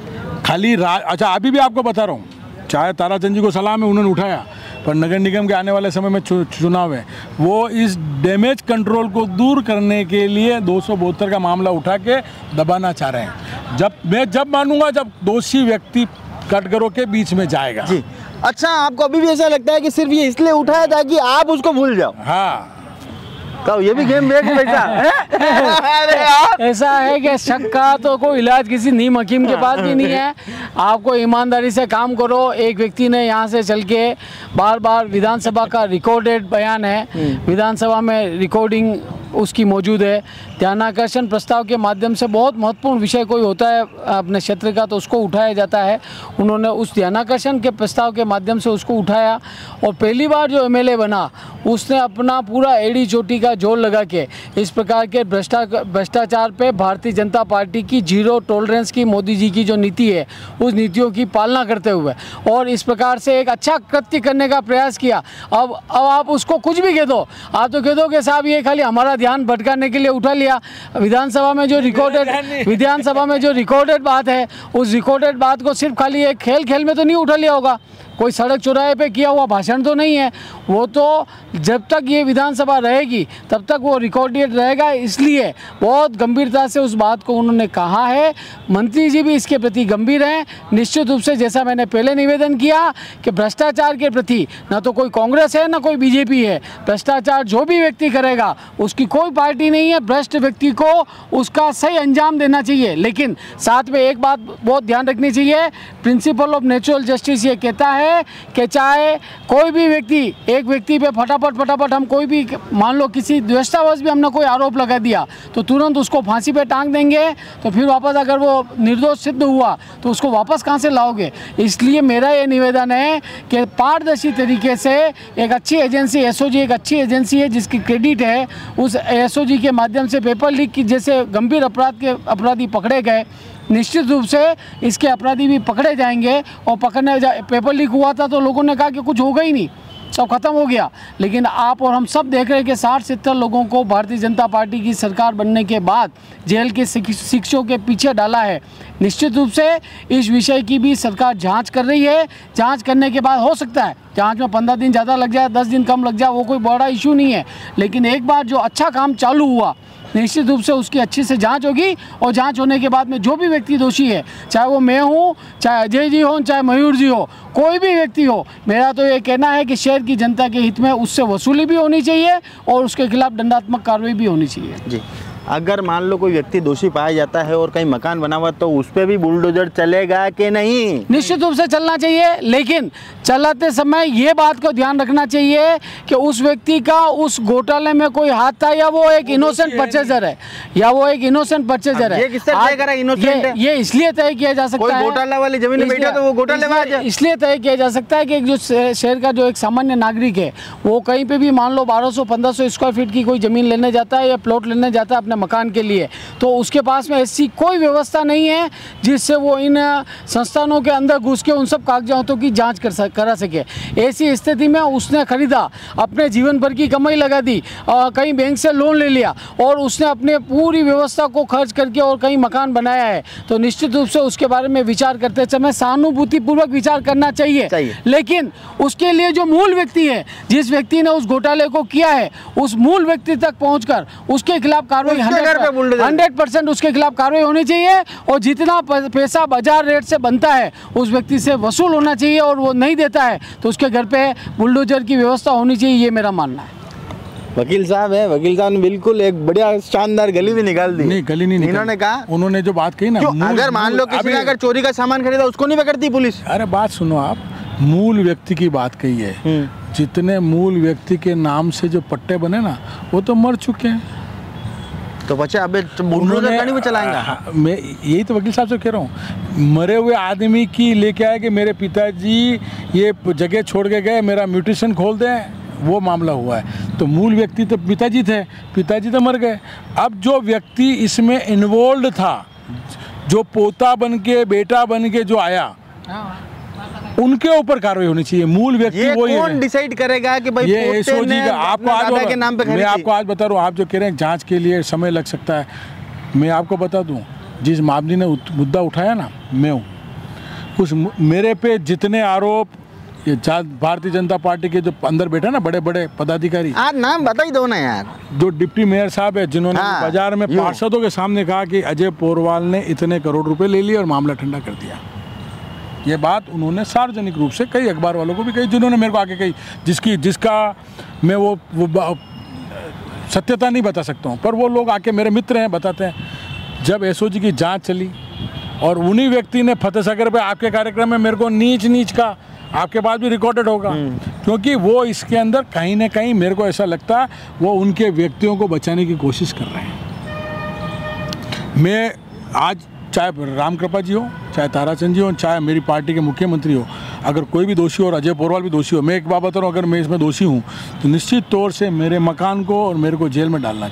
खाली अच्छा अभी भी आपको बता रहा हूँ, चाहे ताराचंद जी को सलाम है उन्होंने उठाया, पर नगर निगम के आने वाले समय में चुनाव है, वो इस डैमेज कंट्रोल को दूर करने के लिए दो सौ बहत्तर का मामला उठा के दबाना चाह रहे हैं। जब मैं जब मानूंगा जब दोषी व्यक्ति कटघरों के बीच में जाएगा। जी अच्छा, आपको अभी भी ऐसा लगता है कि सिर्फ ये इसलिए उठाया था कि आप उसको भूल जाओ? हाँ, तो ये भी गेम देख बैठा। ऐसा है कि शक का तो कोई इलाज किसी नीम हकीम के पास भी नहीं है। आपको ईमानदारी से काम करो। एक व्यक्ति ने यहाँ से चल के बार बार विधानसभा का रिकॉर्डेड बयान है, विधानसभा में रिकॉर्डिंग उसकी मौजूद है, ध्यानाकर्षण प्रस्ताव के माध्यम से बहुत महत्वपूर्ण विषय कोई होता है अपने क्षेत्र का तो उसको उठाया जाता है। उन्होंने उस ध्यानाकर्षण के प्रस्ताव के माध्यम से उसको उठाया और पहली बार जो एमएलए बना उसने अपना पूरा एड़ी चोटी का जोर लगा के इस प्रकार के भ्रष्टा भ्रष्टाचार पे भारतीय जनता पार्टी की जीरो टॉलरेंस की मोदी जी की जो नीति है उस नीतियों की पालना करते हुए और इस प्रकार से एक अच्छा कृत्य करने का प्रयास किया। अब अब आप उसको कुछ भी कह दो, आप तो कह दो कि साहब ये खाली हमारा ध्यान भटकाने के लिए उठा लिया। विधानसभा में जो रिकॉर्डेड विधानसभा में जो रिकॉर्डेड बात है उस रिकॉर्डेड बात को सिर्फ खाली एक खेल खेल में तो नहीं उठा लिया होगा, कोई सड़क चौराहे पे किया हुआ भाषण तो नहीं है वो, तो जब तक ये विधानसभा रहेगी तब तक वो रिकॉर्डेड रहेगा। इसलिए बहुत गंभीरता से उस बात को उन्होंने कहा है। मंत्री जी भी इसके प्रति गंभीर हैं। निश्चित रूप से जैसा मैंने पहले निवेदन किया कि भ्रष्टाचार के प्रति ना तो कोई कांग्रेस है ना कोई बीजेपी है, भ्रष्टाचार जो भी व्यक्ति करेगा उसकी कोई पार्टी नहीं है, भ्रष्ट व्यक्ति को उसका सही अंजाम देना चाहिए। लेकिन साथ में एक बात बहुत ध्यान रखनी चाहिए, प्रिंसिपल ऑफ नेचुरल जस्टिस ये कहता है कि चाहे कोई भी व्यक्ति एक व्यक्ति पे फटाफट फटाफट हम कोई भी मान लो किसी द्वेषतावश भी हमने कोई आरोप लगा दिया तो तुरंत उसको फांसी पे टांग देंगे, तो फिर वापस अगर वो निर्दोष सिद्ध हुआ तो उसको वापस कहाँ से लाओगे। इसलिए मेरा ये निवेदन है कि पारदर्शी तरीके से एक अच्छी एजेंसी एसओजी एक अच्छी एजेंसी है जिसकी क्रेडिट है, उस एसओजी के माध्यम से पेपर लीक की जैसे गंभीर अपराध के अपराधी पकड़े गए, निश्चित रूप से इसके अपराधी भी पकड़े जाएंगे। और पकड़ने पेपर लीक हुआ था तो लोगों ने कहा कि कुछ होगा ही नहीं, सब खत्म हो गया, लेकिन आप और हम सब देख रहे हैं कि साठ सत्तर लोगों को भारतीय जनता पार्टी की सरकार बनने के बाद जेल के शिक्षों के पीछे डाला है। निश्चित रूप से इस विषय की भी सरकार जांच कर रही है। जांच करने के बाद हो सकता है जांच में पंद्रह दिन ज़्यादा लग जाए, दस दिन कम लग जाए, वो कोई बड़ा इशू नहीं है, लेकिन एक बार जो अच्छा काम चालू हुआ निश्चित रूप से उसकी अच्छी से जांच होगी और जांच होने के बाद में जो भी व्यक्ति दोषी है, चाहे वो मैं हूँ, चाहे अजय जी हो, चाहे मयूर जी हो, कोई भी व्यक्ति हो, मेरा तो ये कहना है कि शहर की जनता के हित में उससे वसूली भी होनी चाहिए और उसके खिलाफ दंडात्मक कार्रवाई भी होनी चाहिए। जी अगर मान लो कोई व्यक्ति दोषी पाया जाता है और कहीं मकान बना हुआ तो उस पर भी बुलडोजर चलेगा कि नहीं? निश्चित रूप से चलना चाहिए, लेकिन चलाते समय ये बात को ध्यान रखना चाहिए कि उस व्यक्ति का उस घोटाले में कोई हाथ था या वो एक इनोसेंट परचेजर है या वो एक इनोसेंट परचेजर है। ये किससे तय करा इनोसेंट है? ये इसलिए तय किया जा सकता है, घोटाला वाली जमीन में बैठा तो वो घोटालेबाज है। इसलिए तय किया जा सकता है कि जो शहर का जो एक सामान्य नागरिक है वो कहीं पे भी मान लो बारह सौ पंद्रह सौ स्क्वायर फीट की कोई ज़मीन लेने जाता है या प्लॉट लेने जाता है अपने मकान के लिए, तो उसके पास में ऐसी कोई व्यवस्था नहीं है जिससे वो इन संस्थानों के अंदर घुस के उन सब कागजातों की जांच कर सक, करा सके। ऐसी स्थिति में उसने खरीदा, अपने जीवन भर की कमाई लगा दी, कहीं बैंक से लोन ले लिया और उसने अपने पूरी व्यवस्था को खर्च करके और कहीं मकान बनाया है, तो निश्चित रूप से उसके बारे में विचार करते समय सहानुभूतिपूर्वक विचार करना चाहिए, चाहिए। लेकिन उसके लिए जो मूल व्यक्ति है, जिस व्यक्ति ने उस घोटाले को किया है, उस मूल व्यक्ति तक पहुंचकर उसके खिलाफ कार्रवाई हंड्रेड परसेंट उसके खिलाफ कार्रवाई होनी चाहिए और जितना पैसा बाजार रेट से बनता है उस व्यक्ति से वसूल होना चाहिए और वो नहीं देता है तो उसके घर पे बुलडोजर की व्यवस्था होनी चाहिए, ये मेरा मानना है। वकील साहब है, वकील साहब ने बिल्कुल एक बढ़िया शानदार गली भी निकाल दी। नहीं, गली नहीं निकाली। इन्होंने कहा, उन्होंने जो बात कही ना, अगर मान लो किसी ने अगर चोरी का सामान खरीदा उसको नहीं पकड़ती पुलिस। अरे बात सुनो आप, मूल व्यक्ति की बात कही है, जितने मूल व्यक्ति के नाम से जो पट्टे बने ना वो तो मर चुके हैं, तो बच्चे अबे बुलडोजर गाड़ी में चलाएंगा। मैं यही तो वकील साहब से कह रहा हूँ, मरे हुए आदमी की लेके आए कि मेरे पिताजी ये जगह छोड़ के गए, मेरा म्यूटेशन खोल दें, वो मामला हुआ है। तो मूल व्यक्ति तो पिताजी थे, पिताजी तो मर गए। अब जो व्यक्ति इसमें इन्वॉल्व था, जो पोता बन के बेटा बन के जो आया, उनके ऊपर कार्रवाई होनी चाहिए। मूल व्यक्ति ये वो कौन डिसाइड करेगा कि भाई ये एसओजी का आपको आज के नाम पे मैं आपको आज बता रहा हूँ, आप जो कह रहे हैं जांच के लिए समय लग सकता है, मैं आपको बता दूं जिस मामले ने मुद्दा उठाया ना मैं हूँ, उस मेरे पे जितने आरोप ये भारतीय जनता पार्टी के जो अंदर बैठे ना बड़े बड़े पदाधिकारी, आज नाम बता ही दो ना यार, जो डिप्टी मेयर साहब है जिन्होंने हाँ, बाजार में पार्षदों के सामने कहा कि अजय पोरवाल ने इतने करोड़ रुपए ले लिए और मामला ठंडा कर दिया। ये बात उन्होंने सार्वजनिक रूप से कई अखबार वालों को भी कही, जिन्होंने मेरे को आके कही, जिसकी जिसका मैं वो, वो सत्यता नहीं बता सकता हूँ, पर वो लोग आके मेरे मित्र हैं बताते हैं। जब एसओजी की जांच चली और उन्हीं व्यक्ति ने फतेह सागर पे आपके कार्यक्रम में मेरे को नीच नीच का, आपके पास भी रिकॉर्डेड होगा, क्योंकि वो इसके अंदर कहीं ना कहीं मेरे को ऐसा लगता है वो उनके व्यक्तियों को बचाने की कोशिश कर रहे हैं। मैं आज चाहे राम कृपा जी हो, चाहे ताराचंद जी हो, चाहे मेरी पार्टी के मुख्यमंत्री हो, अगर कोई भी दोषी हो और अजय पोरवाल भी दोषी हो, मैं एक बात बता रहा हूँ, अगर मैं इसमें दोषी हूँ तो निश्चित तौर से मेरे मकान को और मेरे को जेल में डालना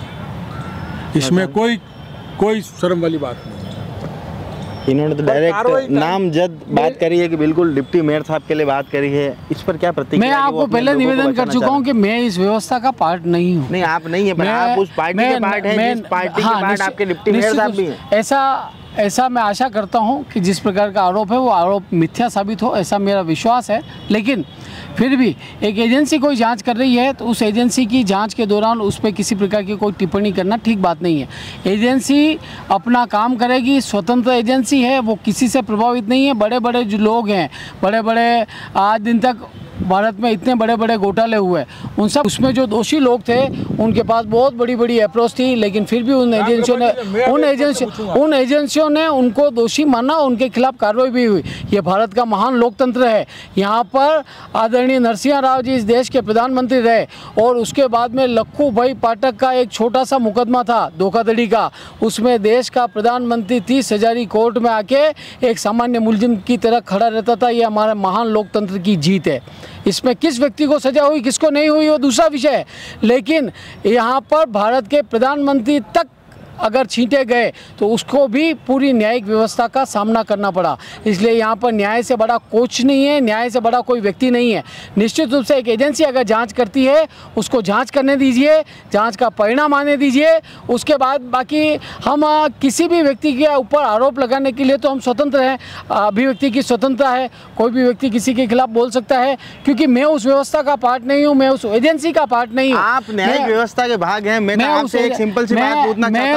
चाहिए। इसमें कोई कोई शर्म वाली बात नहीं। इन्होंने तो डायरेक्ट नामजद बात करी है कि बिल्कुल डिप्टी मेयर साहब के लिए बात करी है, इस पर क्या प्रतिक्रिया? मैं आपको पहले निवेदन कर चुका हूं कि मैं इस व्यवस्था का पार्ट नहीं हूं। नहीं, आप नहीं है, पर आप उस पार्टी के पार्ट हैं, जिस पार्टी के पार्ट आपके डिप्टी मेयर साहब भी हैं। ऐसा ऐसा मैं आशा करता हूं कि जिस प्रकार का आरोप है वो आरोप मिथ्या साबित हो, ऐसा मेरा विश्वास है। लेकिन फिर भी एक एजेंसी कोई जांच कर रही है तो उस एजेंसी की जांच के दौरान उस पर किसी प्रकार की कोई टिप्पणी करना ठीक बात नहीं है। एजेंसी अपना काम करेगी, स्वतंत्र एजेंसी है, वो किसी से प्रभावित नहीं है। बड़े बड़े जो लोग हैं, बड़े बड़े आज दिन तक भारत में इतने बड़े बड़े घोटाले हुए, उन सब उसमें जो दोषी लोग थे उनके पास बहुत बड़ी बड़ी अप्रोच थी, लेकिन फिर भी उन एजेंसियों ने उन एजेंसी उन एजेंसियों ने उनको दोषी माना, उनके खिलाफ कार्रवाई भी हुई। ये भारत का महान लोकतंत्र है। यहाँ पर आदरणीय नरसिंह राव जी इस देश के प्रधानमंत्री रहे और उसके बाद में लक्खू भाई पाठक का एक छोटा सा मुकदमा था धोखाधड़ी का, उसमें देश का प्रधानमंत्री तीस हजारी कोर्ट में आके एक सामान्य मुलजिम की तरह खड़ा रहता था। ये हमारे महान लोकतंत्र की जीत है। इसमें किस व्यक्ति को सजा हुई किसको नहीं हुई वो दूसरा विषय है, लेकिन यहाँ पर भारत के प्रधानमंत्री तक अगर छींटे गए तो उसको भी पूरी न्यायिक व्यवस्था का सामना करना पड़ा। इसलिए यहाँ पर न्याय से बड़ा कोच नहीं है, न्याय से बड़ा कोई व्यक्ति नहीं है। निश्चित रूप से एक एजेंसी अगर जांच करती है उसको जांच करने दीजिए, जांच का परिणाम आने दीजिए, उसके बाद बाकी हम किसी भी व्यक्ति के ऊपर आरोप लगाने के लिए तो हम स्वतंत्र हैं, अभिव्यक्ति की स्वतंत्रता है, कोई भी व्यक्ति किसी के खिलाफ बोल सकता है। क्योंकि मैं उस व्यवस्था का पार्ट नहीं हूँ, मैं उस एजेंसी का पार्ट नहीं हूँ। आप न्यायिक व्यवस्था के भाग हैं। मैं आपसे एक सिंपल सी बात पूछना चाहता हूं।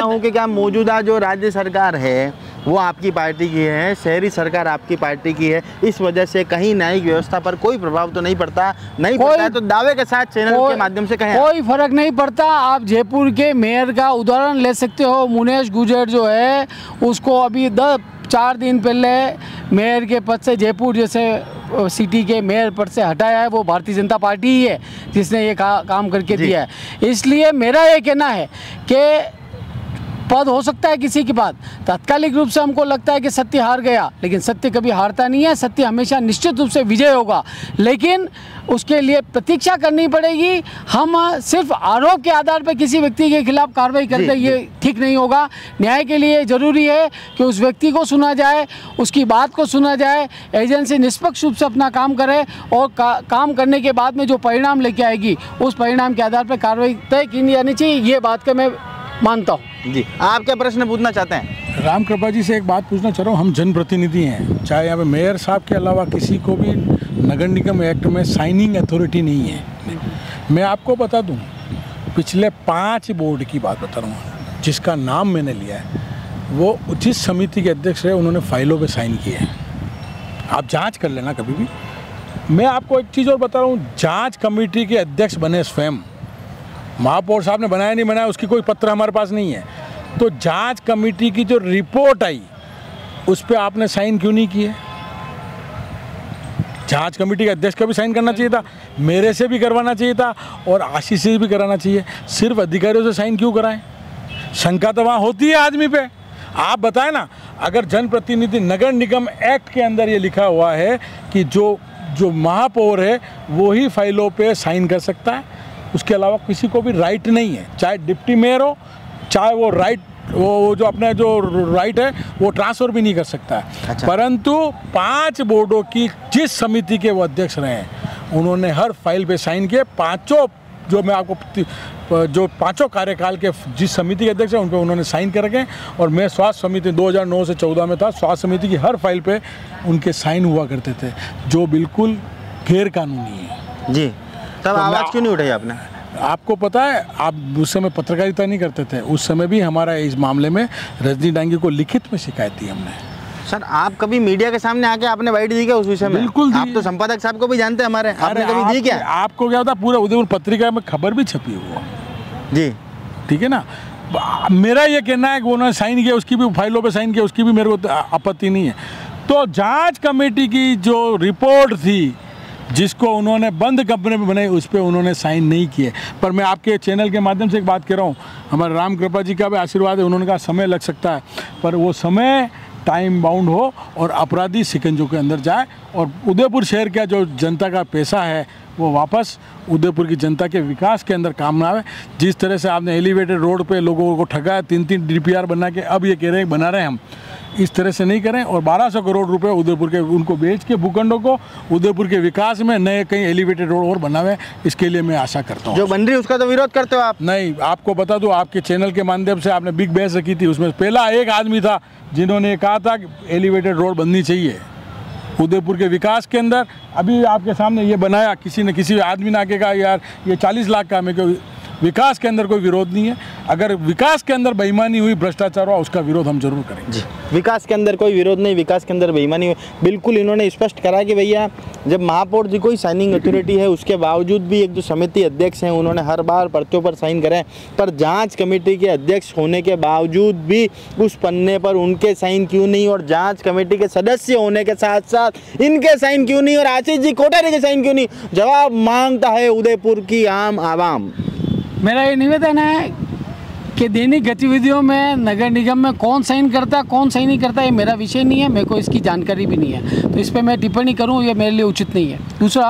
हूँ कि क्या मौजूदा जो राज्य सरकार है वो आपकी पार्टी की है, शहरी सरकार आपकी पार्टी की है, इस वजह से कहीं न्यायिक व्यवस्था पर कोई प्रभाव तो नहीं पड़ता? नहीं पड़ता है तो दावे के साथ चैनल के माध्यम से कहें। कोई फर्क नहीं पड़ता। आप जयपुर के मेयर का उदाहरण ले सकते हो। मुनेश गुर्जर जो है उसको अभी दस चार दिन पहले मेयर के पद से, जयपुर जैसे सिटी के मेयर पद से हटाया है। वो भारतीय जनता पार्टी ही है जिसने ये का, काम करके दिया है। इसलिए मेरा ये कहना है कि पद हो सकता है किसी के बाद, तात्कालिक रूप से हमको लगता है कि सत्य हार गया, लेकिन सत्य कभी हारता नहीं है। सत्य हमेशा निश्चित रूप से विजय होगा, लेकिन उसके लिए प्रतीक्षा करनी पड़ेगी। हम सिर्फ आरोप के आधार पर किसी व्यक्ति के खिलाफ कार्रवाई करते ये ठीक नहीं होगा। न्याय के लिए ज़रूरी है कि उस व्यक्ति को सुना जाए, उसकी बात को सुना जाए, एजेंसी निष्पक्ष रूप से अपना काम करे और का, काम करने के बाद में जो परिणाम लेके आएगी उस परिणाम के आधार पर कार्रवाई तय की जानी चाहिए। ये बात का मैं मानता हूँ। जी, आप क्या प्रश्न पूछना चाहते हैं? राम कृपा जी से एक बात पूछना चाह रहा हूँ। हम जनप्रतिनिधि हैं, चाहे यहाँ पे मेयर साहब के अलावा किसी को भी नगर निगम एक्ट में साइनिंग अथॉरिटी नहीं है। मैं आपको बता दूँ, पिछले पाँच बोर्ड की बात बता रहा हूँ जिसका नाम मैंने लिया है, वो जिस समिति के अध्यक्ष रहे उन्होंने फाइलों पे साइन किए हैं। आप जांच कर लेना कभी भी। मैं आपको एक चीज़ और बता रहा हूँ, जांच कमेटी के अध्यक्ष बने स्वयं, महापौर साहब ने बनाया नहीं बनाया उसकी कोई पत्र हमारे पास नहीं है। तो जांच कमेटी की जो रिपोर्ट आई उस पर आपने साइन क्यों नहीं किए? जांच कमेटी के अध्यक्ष का भी साइन करना चाहिए था, मेरे से भी करवाना चाहिए था और आशीष से भी कराना चाहिए। सिर्फ अधिकारियों से साइन क्यों कराएं? शंका तो वहाँ होती है आदमी पे। आप बताएं ना, अगर जनप्रतिनिधि नगर निगम एक्ट के अंदर ये लिखा हुआ है कि जो जो महापौर है वो ही फाइलों पे साइन कर सकता है, उसके अलावा किसी को भी राइट नहीं है, चाहे डिप्टी मेयर हो, चाहे वो राइट वो जो अपना जो राइट है वो ट्रांसफ़र भी नहीं कर सकता है। अच्छा। परंतु पांच बोर्डों की जिस समिति के वो अध्यक्ष रहे हैं उन्होंने हर फाइल पे साइन किए। पांचों जो मैं आपको जो पांचों कार्यकाल के जिस समिति के अध्यक्ष हैं उन पर उन्होंने साइन कर रखे। और मैं स्वास्थ्य समिति दो हज़ार नौ से चौदह में था, स्वास्थ्य समिति की हर फाइल पे उनके साइन हुआ करते थे, जो बिल्कुल गैर कानूनी है। जी, तब तो आवाज़ क्यों नहीं उठाई आपने? आपको पता है, आप उस समय पत्रकारिता नहीं करते थे, उस समय भी हमारा इस मामले में रजनी डांगी को लिखित में शिकायत दी हमने। सर, आप कभी मीडिया के सामने आके आपने बाइट दी क्या उस विषय में? बिल्कुल दी। आप तो संपादक साहब को भी जानते हैं हमारे, आपने कभी दी क्या? आपको क्या होता, पूरा उदयपुर पत्रिका में खबर भी छपी हुआ। जी, ठीक है ना। मेरा ये कहना है कि उन्होंने साइन किया, उसकी भी फाइलों पे साइन किया, उसकी भी मेरे को आपत्ति नहीं है। तो जांच कमेटी की जो रिपोर्ट थी जिसको उन्होंने बंद कमरे में बनाई उस पर उन्होंने साइन नहीं किए। पर मैं आपके चैनल के माध्यम से एक बात कह रहा हूँ, हमारे राम कृपा जी का भी आशीर्वाद है, उन्होंने कहा समय लग सकता है, पर वो समय टाइम बाउंड हो और अपराधी शिकंजों के अंदर जाए और उदयपुर शहर का जो जनता का पैसा है वो वापस उदयपुर की जनता के विकास के अंदर काम ना आवे। जिस तरह से आपने एलिवेटेड रोड पे लोगों को ठगाया, तीन तीन डीपीआर बना के अब ये कह रहे हैं बना रहे हैं हम, इस तरह से नहीं करें। और बारह सौ करोड़ रुपए उदयपुर के उनको बेच के भूखंडों को उदयपुर के विकास में नए कहीं एलिवेटेड रोड और बनावे, इसके लिए मैं आशा करता हूँ। जो बन रही है उसका तो विरोध करते हो आप? नहीं, आपको बता दूँ, आपके चैनल के माध्यम से आपने बिग बहस रखी थी, उसमें पहला एक आदमी था जिन्होंने कहा था कि एलिवेटेड रोड बननी चाहिए उदयपुर के विकास के अंदर। अभी आपके सामने ये बनाया, किसी ने किसी आदमी ने आके कहा यार ये चालीस लाख का, मैं विकास के अंदर कोई विरोध नहीं है। अगर विकास के अंदर बेईमानी हुई, भ्रष्टाचार हुआ, उसका विरोध हम जरूर करेंगे। जी, विकास के अंदर कोई विरोध नहीं, विकास के अंदर बेईमानी हुई, बिल्कुल इन्होंने स्पष्ट करा कि भैया जब महापौर जी कोई साइनिंग अथॉरिटी है उसके बावजूद भी एक जो समिति अध्यक्ष हैं उन्होंने हर बार पर्चों पर साइन करे, पर जांच कमेटी के अध्यक्ष होने के बावजूद भी उस पन्ने पर उनके साइन क्यों नहीं, और जांच कमेटी के सदस्य होने के साथ साथ इनके साइन क्यों नहीं, और आशीष जी कोठारी के साइन क्यों नहीं? जवाब मांगता है उदयपुर की आम आवाम। मेरा ये निवेदन है कि दैनिक गतिविधियों में नगर निगम में कौन साइन करता है कौन साइन नहीं करता, ये मेरा विषय नहीं है, मेरे को इसकी जानकारी भी नहीं है, तो इस पर मैं टिप्पणी करूं ये मेरे लिए उचित नहीं है। दूसरा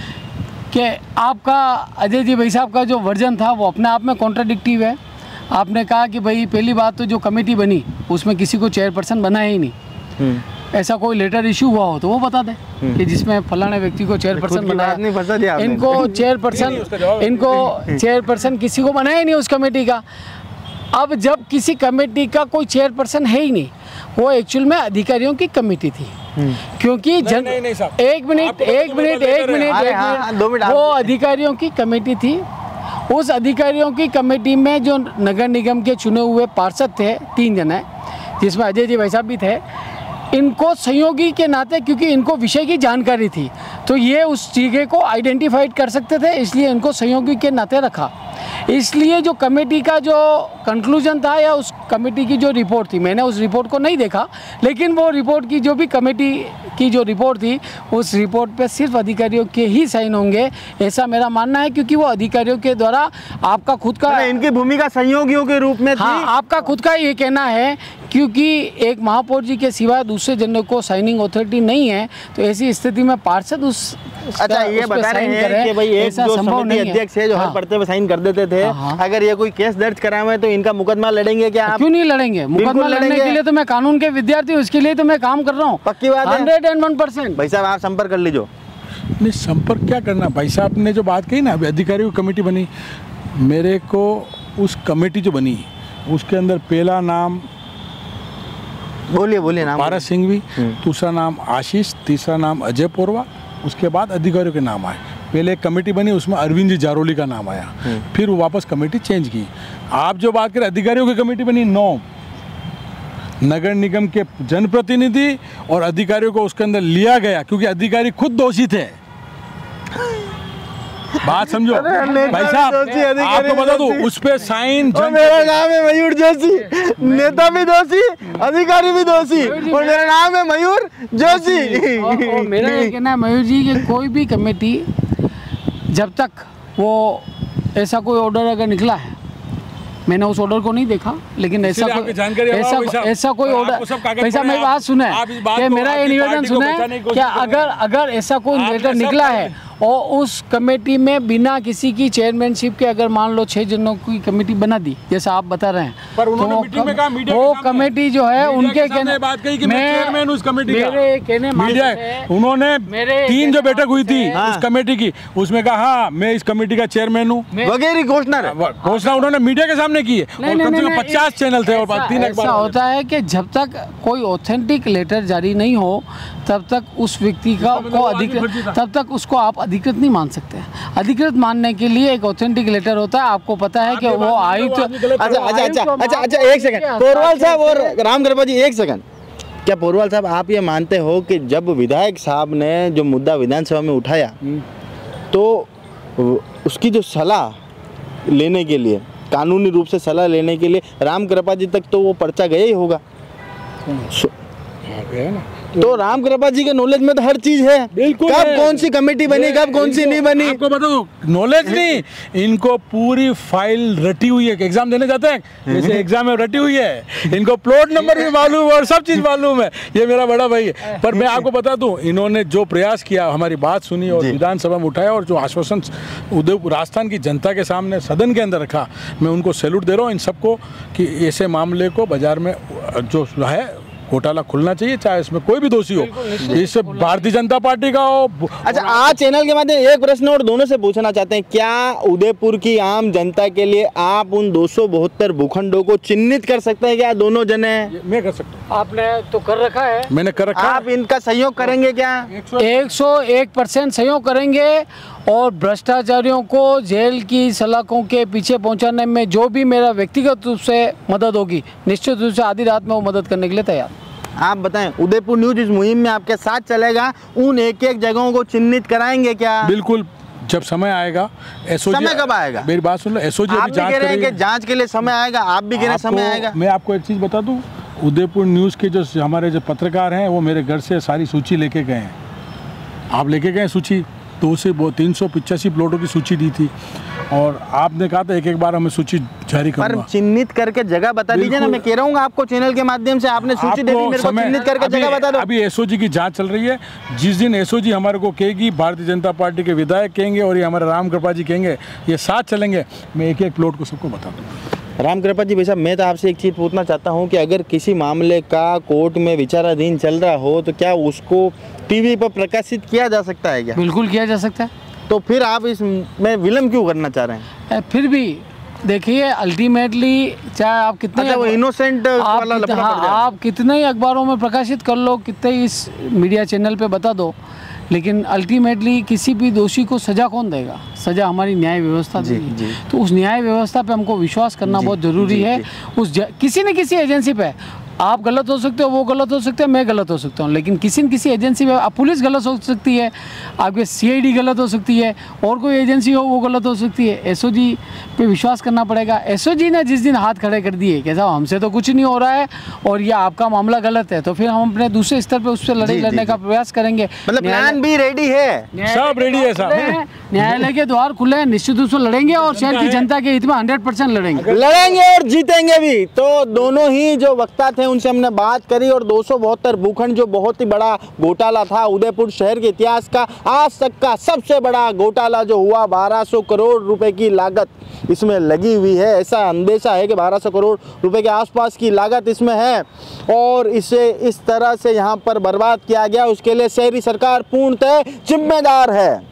कि आपका अजय जी भाई साहब का जो वर्जन था वो अपने आप में कॉन्ट्राडिक्टिव है। आपने कहा कि भाई पहली बात तो जो कमेटी बनी उसमें किसी को चेयरपर्सन बनाया ही नहीं, ऐसा कोई लेटर इशू हुआ हो तो वो बता दें कि जिसमें फलाने व्यक्ति को चेयरपर्सन बनाया। इनको चेयरपर्सन इनको चेयरपर्सन किसी को बनाया ही नहीं उस कमेटी का। अब जब किसी कमेटी का कोई चेयरपर्सन है ही नहीं, वो एक्चुअल में अधिकारियों की कमेटी थी, क्योंकि जन नहीं, नहीं, नहीं, एक मिनट एक मिनट एक मिनट एक मिनट वो अधिकारियों की कमेटी थी उस अधिकारियों की कमेटी में जो नगर निगम के चुने हुए पार्षद थे, तीन जने, जिसमें अजय जी भाई साहब भी थे, इनको सहयोगी के नाते, क्योंकि इनको विषय की जानकारी थी, तो ये उस जगह को आइडेंटिफाइड कर सकते थे, इसलिए इनको सहयोगी के नाते रखा। इसलिए जो कमेटी का जो कंक्लूजन था या उस कमेटी की जो रिपोर्ट थी, मैंने उस रिपोर्ट को नहीं देखा, लेकिन वो रिपोर्ट की जो भी कमेटी की जो रिपोर्ट थी, उस रिपोर्ट पे सिर्फ अधिकारियों के ही साइन होंगे, ऐसा मेरा मानना है, क्योंकि वो अधिकारियों के द्वारा आपका खुद का, इनकी भूमिका सहयोगियों के रूप में थी। हाँ, आपका खुद का ये कहना है, क्योंकि एक महापौर जी के सिवाय दूसरे जनों को साइनिंग अथॉरिटी नहीं है, तो ऐसी स्थिति में पार्षद उस अच्छा ये बता रहे हैं कि भाई एक जो समिति अध्यक्ष है जो हर पढ़ते हुए साइन कर देते थे, अगर ये कोई केस दर्ज करावे तो इनका मुकदमा लड़ेंगे क्या आप? क्यों नहीं लड़ेंगे? मुकदमा लड़ने के लिए तो मैं कानून के विद्यार्थी हूँ, इसके लिए तो मैं काम कर रहा हूँ। पक्की बात है, हंड्रेड एंड वन परसेंट। भाई साहब आप संपर्क कर लीजिए। नहीं, संपर्क क्या करना भाई साहब ने जो बात कही ना, अभी अधिकारियों की कमेटी बनी, मेरे को उस कमेटी जो बनी उसके अंदर पहला नाम बोलिए बोलिए नाम पारस सिंघवी, दूसरा नाम आशीष, तीसरा नाम अजय पोरवा, उसके बाद अधिकारियों के नाम आए। पहले एक कमेटी बनी, उसमें अरविंद जी जारोली का नाम आया, फिर वो वापस कमेटी चेंज की। आप जो बात करें अधिकारियों की कमेटी बनी, नौ नगर निगम के जनप्रतिनिधि और अधिकारियों को उसके अंदर लिया गया, क्योंकि अधिकारी खुद दोषी थे। बात समझो भाई साहब, आपको बता दूं उस पे साइन, मेरा नाम है मयूर जोशी, नेता भी दोषी, अधिकारी भी दोषी, और मेरा नाम है मयूर जोशी। और, और मेरा ये कहना है मयूर जी कि कोई भी कमेटी जब तक वो ऐसा कोई ऑर्डर अगर निकला है, मैंने उस ऑर्डर को नहीं देखा, लेकिन ऐसा कोई ऐसा ऐसा कोई ऑर्डर, वैसा मेरी बात सुने कि मेरा ये निवेदन सुने कि अगर अगर ऐसा कोई लेटर निकला है और उस कमेटी में बिना किसी की चेयरमैनशिप के अगर मान लो छह जनों की कमेटी बना दी, जैसा आप बता रहे हैं, पर उन्होंने मीटिंग में कहा मीडिया वो कमेटी जो है उनके कहने बात कही कि मैं चेयरमैन उस कमेटी का, मेरे कहने मीडिया उन्होंने तीन जो बैठक हुई थी उस कमेटी की, उसमें कहा हाँ मैं इस कमेटी का चेयरमैन हूँ वगैरह घोषणा घोषणा उन्होंने मीडिया के सामने की है, और कम से कम पचास चैनल थे और तीन ऐसा होता है कि जब तक कोई ऑथेंटिक लेटर जारी नहीं हो तब तक उस व्यक्ति का को अधिकृत तब तक उसको आप अधिकृत नहीं मान सकते। अधिकृत मानने के लिए एक ऑथेंटिक लेटर होता है, आपको पता है कि वो आयुक्त। अच्छा अच्छा अच्छा अच्छा अच्छा एक सेकंड पोरवाल साहब और राम कृपा जी, एक सेकंड, क्या पोरवाल साहब आप ये मानते हो कि जब विधायक साहब ने जो मुद्दा विधानसभा में उठाया तो उसकी जो सलाह लेने के लिए, कानूनी रूप से सलाह लेने के लिए राम कृपा जी तक तो वो पर्चा गया ही होगा? तो राम कृपा जी के नॉलेज में तो हर चीज है, बिल्कुल कब है। कौन सी कमेटी बनी, कब कौन सी नहीं बनी, आपको बताओ नॉलेज नहीं, इनको पूरी फाइल रटी हुई है। एग्जाम देने जाते हैं जैसे एग्जाम में रटी हुई है, इनको प्लॉट नंबर भी मालूम है और सब चीज मालूम है। ये मेरा बड़ा भाई है। पर मैं आपको बता दूं, इन्होंने जो प्रयास किया, हमारी बात सुनी और विधानसभा में उठाया और जो आश्वासन उदयपुर राजस्थान की जनता के सामने सदन के अंदर रखा, मैं उनको सैल्यूट दे रहा हूँ इन सबको कि ऐसे मामले को बाजार में जो है घोटाला खुलना चाहिए, चाहे इसमें कोई भी दोषी हो, इससे भारतीय जनता पार्टी का हो। अच्छा आज चैनल के माध्यम एक प्रश्न और दोनों से पूछना चाहते हैं, क्या उदयपुर की आम जनता के लिए आप उन दो सौ बहत्तर भूखंडों को चिन्हित कर सकते हैं क्या? दोनों जने मैं कर सकता हूँ, आपने तो कर रखा है, मैंने कर रखा। आप इनका सहयोग करेंगे क्या? एक सौ एक परसेंट सहयोग करेंगे और भ्रष्टाचारियों को जेल की सलाखों के पीछे पहुंचाने में जो भी मेरा व्यक्तिगत रूप से मदद होगी, निश्चित रूप से आधी रात में वो मदद करने के लिए तैयार। आप बताएं, उदयपुर न्यूज इस मुहिम में आपके साथ चलेगा, उन एक एक जगहों को चिन्हित कराएंगे क्या? बिल्कुल, जब समय आएगा। एसओजी समय कब आएगा? मेरी बात सुन लो, एसओजी अभी जांच कर रही है, जांच के लिए समय आएगा, आप भी कह रहे हैं समय आएगा। मैं आपको एक चीज़ बता दूं, उदयपुर न्यूज़ के जो हमारे जो पत्रकार हैं वो मेरे घर से सारी सूची लेके गए हैं। आप लेके गए सूची, दो से वो तीन सौ पिचासी प्लॉटों की सूची दी थी और आपने कहा था एक एक बार हमें सूची जारी करूंगा। पर चिन्हित करके जगह बता दीजिए ना, मैं कह रहा हूँ आपको चैनल के माध्यम से आपने सूची दे दी, मेरे को चिन्हित करके जगह बता दो। अभी एसओजी की जांच चल रही है, जिस दिन एसओजी हमारे को कहेगी, भारतीय जनता पार्टी के विधायक कहेंगे और ये हमारे राम कृपा जी कहेंगे, ये साथ चलेंगे, मैं एक एक प्लॉट को सबको बता दूँगा। राम कृपा जी भाई साहब, मैं तो आपसे एक चीज़ पूछना चाहता हूं कि अगर किसी मामले का कोर्ट में विचाराधीन चल रहा हो तो क्या उसको टीवी पर प्रकाशित किया जा सकता है क्या? बिल्कुल किया जा सकता है। तो फिर आप इसमें विलम्ब क्यों करना चाह रहे हैं? फिर भी देखिए, अल्टीमेटली चाहे आप कितने अच्छा, वो इनोसेंट वाला लफड़ा पड़ जाए, आप कितने ही अखबारों में प्रकाशित कर लो, कितने इस मीडिया चैनल पे बता दो, लेकिन अल्टीमेटली किसी भी दोषी को सज़ा कौन देगा? सज़ा हमारी न्याय व्यवस्था देगी। तो उस न्याय व्यवस्था पे हमको विश्वास करना बहुत ज़रूरी है। उस ज, किसी न किसी एजेंसी पे आप गलत हो सकते हो, वो गलत हो सकते हैं, मैं गलत हो सकता हूँ, लेकिन किसी न किसी एजेंसी में पुलिस गलत हो सकती है, आपके सीआईडी गलत हो सकती है, और कोई एजेंसी हो वो गलत हो सकती है। एसओजी पे विश्वास करना पड़ेगा। एसओजी ने जिस दिन हाथ खड़े कर दिए कि साहब हमसे तो कुछ नहीं हो रहा है और ये आपका मामला गलत है, तो फिर हम अपने दूसरे स्तर पर उससे लड़ाई लड़ने का प्रयास करेंगे। मतलब प्लान भी रेडी है, सब रेडी है साहब। न्यायालय के द्वार खुले हैं, निश्चित रूप से लड़ेंगे और शहर की जनता के हित में हंड्रेड परसेंट लड़ेंगे लड़ेंगे और जीतेंगे भी। तो दोनों ही जो वक्ता थे उनसे हमने बात करी और दो सौ बहत्तर भूखंड जो बहुत ही बड़ा घोटाला था उदयपुर शहर के इतिहास का आज तक का सबसे बड़ा घोटाला जो हुआ, बारह सौ करोड़ रुपए की लागत इसमें लगी हुई है। ऐसा अंदेशा है कि बारह सौ करोड़ रुपए के आसपास की लागत इसमें है और इसे इस तरह से यहाँ पर बर्बाद किया गया, उसके लिए शहरी सरकार पूर्णतः जिम्मेदार है।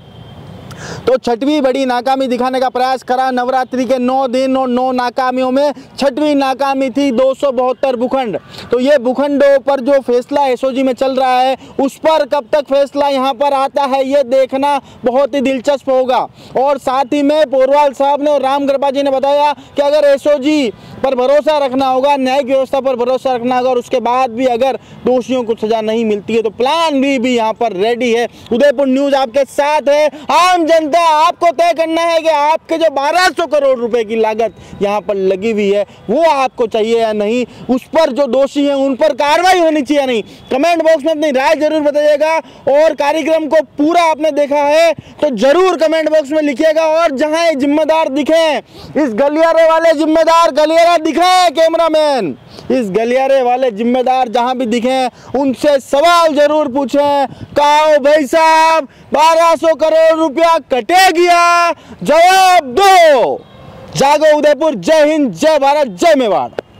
तो छठवीं बड़ी नाकामी दिखाने का प्रयास करा। नवरात्रि के नौ दिन और नौ नाकामियों में छठवीं नाकामी थी दो सौ बहत्तर भूखंड। तो ये भूखंडों पर जो फैसला एसओजी में चल रहा है उस पर कब तक फैसला यहाँ पर आता है ये देखना बहुत ही दिलचस्प होगा। और साथ ही में पोरवाल साहब ने और राम गरबा जी ने बताया कि अगर एसओजी पर भरोसा रखना होगा, न्यायिक व्यवस्था पर भरोसा रखना होगा और उसके बाद भी अगर दोषियों को सजा नहीं मिलती है तो प्लान भी भी यहाँ पर रेडी है। उदयपुर न्यूज आपके साथ है। आम जनता आपको तय करना है कि आपके जो बारह सौ करोड़ रुपए की लागत यहाँ पर लगी हुई है वो आपको चाहिए या नहीं, उस पर जो दोषी हैं उन पर कार्रवाई होनी चाहिए या नहीं। कमेंट बॉक्स में अपनी राय जरूर बताइएगा और कार्यक्रम को पूरा आपने देखा है तो जरूर कमेंट बॉक्स में लिखिएगा। और जहां जिम्मेदार दिखे, इस गलियारे वाले जिम्मेदार गलियारा दिखे, कैमरामैन इस गलियारे वाले जिम्मेदार जहां भी दिखे उनसे सवाल जरूर पूछें। कहो भाई साहब बारह सौ करोड़ रुपया कटे गया, जवाब दो। जागो उदयपुर। जय हिंद, जय भारत, जय मेवाड़।